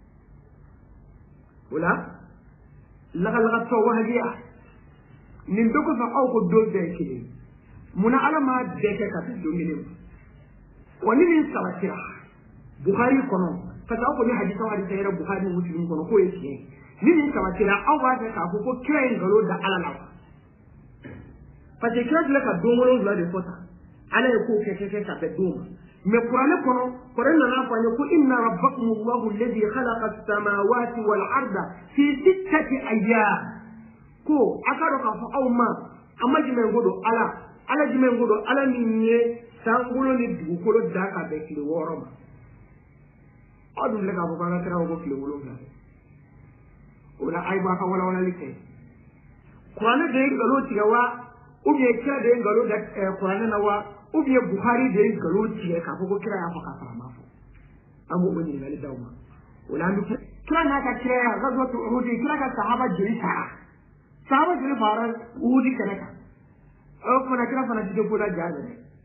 ولا لغا توها جيا من دوكو فقاو كو دوفة كده منا على ما ديكا كاتب دومينيم ونمين سواتيرا بخاري كونو فتاو كو حديثة وحديثة يرى بخاري ومسلم كونو كو يسيه نمين سواتيرا أو واجه كاكو كو كيرين غلو دا على نوا parce que quand la domolo la de fota ala ko keke ka be doma me qur'ana kono qur'ana na fa ko inna rabbakum allahu alladhi khalaqa as-samawati wal arda fi sittati ayyam ko akaro ka fa awma amma jime ngodo ala jime ngodo ala minye sangulo ni dugu ko da ka be kile woroma adun le ka fa ka tara ko kile wolo wala ay ba ka wala like Qur'an da yin galo tigawa ubiye kira da yin galo da Qur'an na wa ubiye Bukhari da yin galo tiga ka ko kira ya faka fara ma amu wani ne da dauma wala mu kira na ka kira ya gazo to Uhud kira ka sahaba jiri fara Uhud kana ka o kuma na kira fana da bola jaje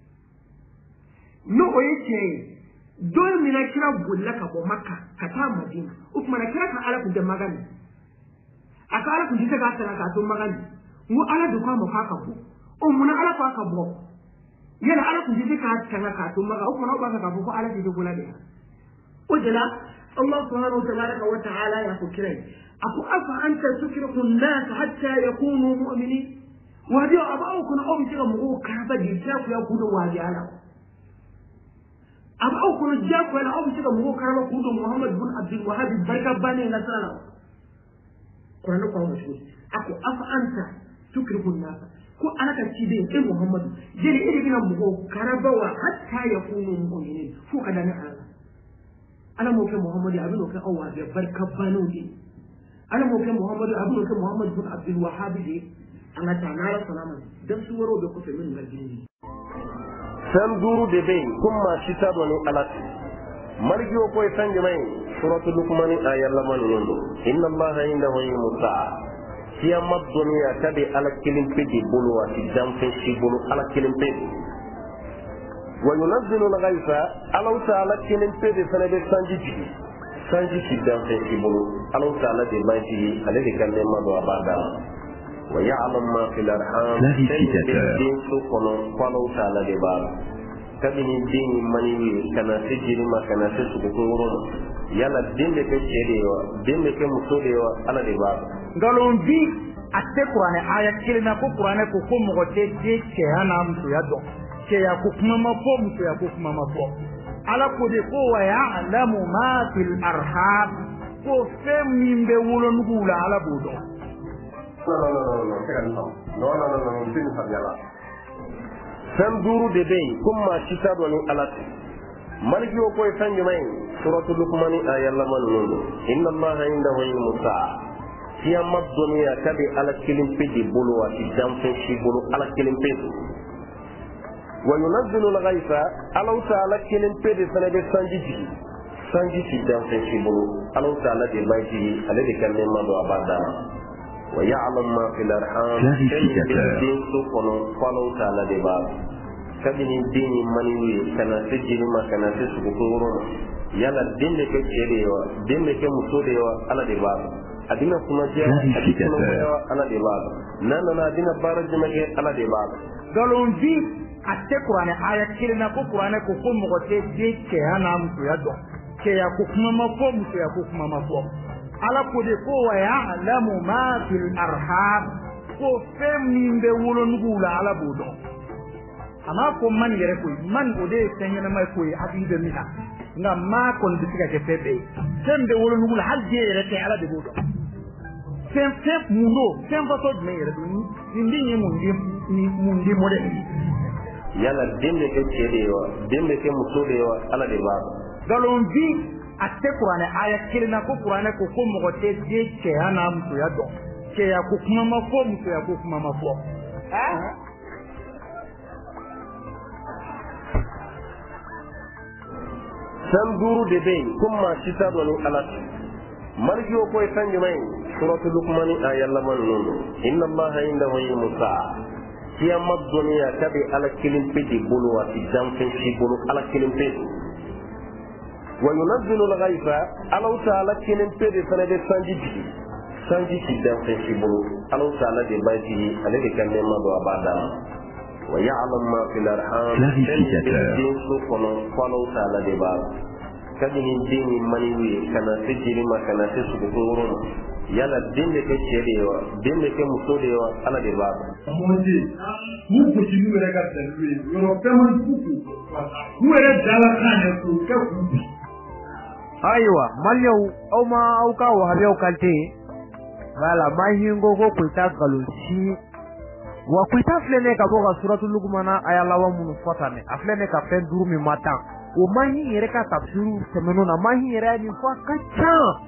no o yake dole mina kira bulla ka bo Makka ka ta Madina o kuma na kira ka ala ku da magana akala ku jita ka tana ka to magani mu ala du ka mo ka ku o mun ala ko ka bo yana ala ku jita ka tana ka to maga o kuma ba ka ko ala ji gola de o jala Allah subhanahu wa ta'ala ya ku kirai aku afa anta tukrihu an-nas hatta yakunu mu'minin wa dio abaukum o bi tiga mu ka ba di ta ku ya ku do wa ala abaukum ja ku la o bi tiga mu ka ba ku do Muhammad bin Abdul Wahhab barka bane na sallallahu Qur'an ko musu ako afa anta tukrihu an-nas ko alaka cibe e Muhammad jeli ide bina mu karabawa hatta yakunu mu'minin fu kada ne ana mo ke Muhammad abin ko awwa da barka banu ne ana mo ke Muhammad abin ko Muhammad bin Abdul Wahhab ne ana ta na salama dan su waro da ku fe min gardini san duru de be kuma shita do ne alati margiyo ko sanje mai suratul luqman ayalla man yondo inna allaha indahu ilmu sa'a kiyama dunya tabi ala kilim pedi bulu wa jamfe shi bulu ala kilim pedi wa yunazzilu al-ghaytha ala ta'ala kilim pedi sanabe sanji shi jamfe shi bulu ala ta'ala de maji ale de kalle ma do abada wa ya'lam ma fil arham din su kono qala ta'ala de ba kabini dini maniwi kana sijiri ma kana su ko wuro yala dinde ke cedewa dinde ke musodewa ala de ba ngalon bi atte Qur'ane aya kilina ko Qur'ane ko mo gote je ke ana mtu ya do ke ya ko kuma ma ko mtu ya ko kuma ma ko ala ko de ko wa ya'lamu ma fil arham ko fem nimbe wulo ngula ala bodo no tin sabiyala san duru de be kuma cita do ni alati margiyo ko sanje mai suratul luqman ayalla man nunu inna allaha indahu ilmu sa'a kiyama dunya tabi ala kilim pedi bulu wa jamfe shi bulu ala kilim pedi wa yunazzilu al-ghaytha ala ta'ala kilim pedi sanabe sanji shi jamfe shi bulu ala ta'ala de maji ale de kalle ma do abada wa ya'lam ma fil arham din su kono qala ta'ala de ba kabini dini maniwi kana sijini ma kana su ko wuro yala dinde ke cedewa dinde ke musodewa ala de ba adina kuma je ala de ba nana adina baraji mage ala de ba galon bi atte Qur'ane aya kilina ko Qur'ane ko mo gote je ke ana mtu ya do ke ya ko kuma ma ko mtu ya ko kuma ma ko ala ko de ko wa ya'lamu ma fil arham ko fem nimbe wulo ngula ala bodo ama ko man yere ko man ode senya na mai ko abi de mina nga ma kon bisiga ke febe sembe wulo ngula hajje yere te ala de bodo sem mundo sem fato de yere ni mundi model yala dinde ke cedewa dinde ke musodewa ala de ba galon bi atte Qur'ane aya kilina ko Qur'ane ko mo gote je ke ana mtu ya do ke ya ko kuma ma ko mtu ya ko kuma ma ko san duru de be kuma cita do ni alati margiyo ko sanje mai suratul luqman ayalla man nunu inna allaha indahu ilmu sa'a kiyama dunya tabi ala kilim pedi bulu wa jamfe shi bulu ala kilim pedi wa yunazzilu al-ghaytha ala ta'ala kilim pedi sanabe sanji shi jamfe shi bulu ala ta'ala de maji ale de kalle ma do abada wa ya'lam ma fil arham din su kono qala ta'ala de ba kabini dini maniwi kana sijiri ma kana su ko wuro yala dinde ke cedewa dinde ke musodewa ala de ba amonje mu ko ci mu rega da lui yoro kaman kuku mu rega dala kana ko ka ku aiwa malyau au ma au ka wa yau kante wala mahingo ko kuita galusi wa kuita flene ka boga suratul luqman ayala wa mun fatane aflene ka fen durumi mata o mahi yere ka tafsiru semeno na mahi yere ni fa kacha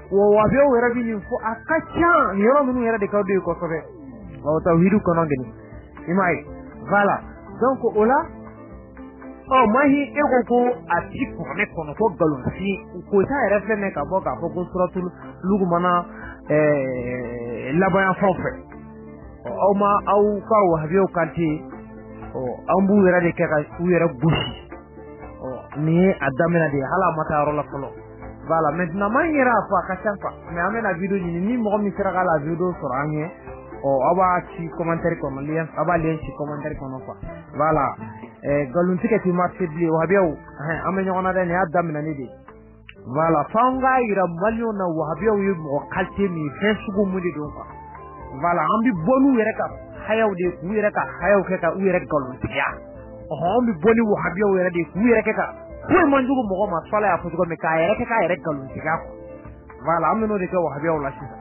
wabiyaw yɛrɛ bi nin fɔ a ka ca nin yɔrɔ ninnu yɛrɛ de ka d'u ye kosɛbɛ tawhidu kɔnɔ gini i m'a ye voilà donc o la mahi e ko a ti kɔnɛ kɔnɔ ko galonsi ko ta yɛrɛ filɛ ka bɔ k'a fɔ ko suratul lugumana laban fɛn fɛ aw ma aw ka wahabiyaw kante an b'u yɛrɛ de kɛ ka u yɛrɛ gosi nin ye a daminɛ de ye hali a ma taa yɔrɔ la fɔlɔ voilà maintenant man yɛrɛ a fɔ a ka ca quoi mais an bɛna video ɲini ni mɔgɔ min sera k'a la video sɔrɔ an ye aw b'a ci commentaire kɔnɔ lien a b'a lien ci commentaire kɔnɔ quoi voilà galontigɛ ti marché bilen wahabiyaw an bɛ ɲɔgɔn na dɛ nin y'a daminɛni de ye voilà f'an k'a yira maliyɛnw na wahabiyaw ye mɔgɔ qualité min fɛn sugu mun de don quoi voilà an bɛ bɔ n'u yɛrɛ ka hayaw de k'u yɛrɛ ka hayaw kɛ ka u yɛrɛ galontigiya an bɛ bɔ ni wahabiyaw yɛrɛ de k'u yɛrɛ kɛ ka foyi man jugu mɔgɔ ma fɔlɔ y'a fɔ cogo min k'a yɛrɛ kɛ k'a yɛrɛ galontigiya quoi voilà an bɛ n'o de kɛ wahabiyaw la sisan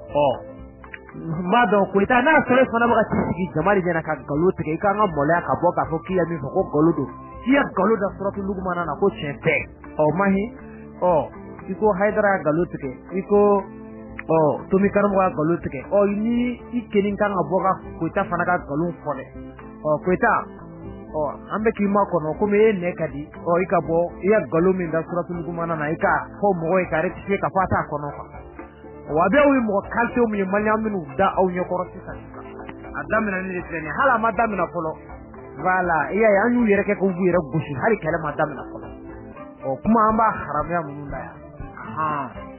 n b'a dɔn Koyita n'a sɔrɔ fana bɛ ka t'i sigi jama de ɲɛna ka nkalon tigɛ i kan ka maloya ka bɔ k'a fɔ k'i ye min fɔ ko nkalon don k'i ye nkalon da suratul lugumana na ko tiɲɛ tɛ mahi i ko Hayidara ka nkalon tigɛ i ko Tomi karamɔgɔ ka nkalon tigɛ ni i kelen kan ka bɔ ka Koyita fana ka nkalon fɔ dɛ Koyita an bɛ k'i ma kɔnɔ komi e nɛ ka di i ka bɔ i ye nkalon min da suratul lugumana na i ka fɔ mɔgɔ ye ka rectifier ka fɔ a t'a kɔnɔ quoi wabiyaw ye mɔgɔ qualité min ye maliyɛn minnu da aw ɲɛkɔrɔ sisan a daminɛ ni de filɛ nin ye hali a ma daminɛ fɔlɔ voilà i y'a ye an y'u yɛrɛ kɛ k'u b'u yɛrɛ gosi hali kɛlɛ ma daminɛ fɔlɔ kuma an b'a haramuya minnu la yan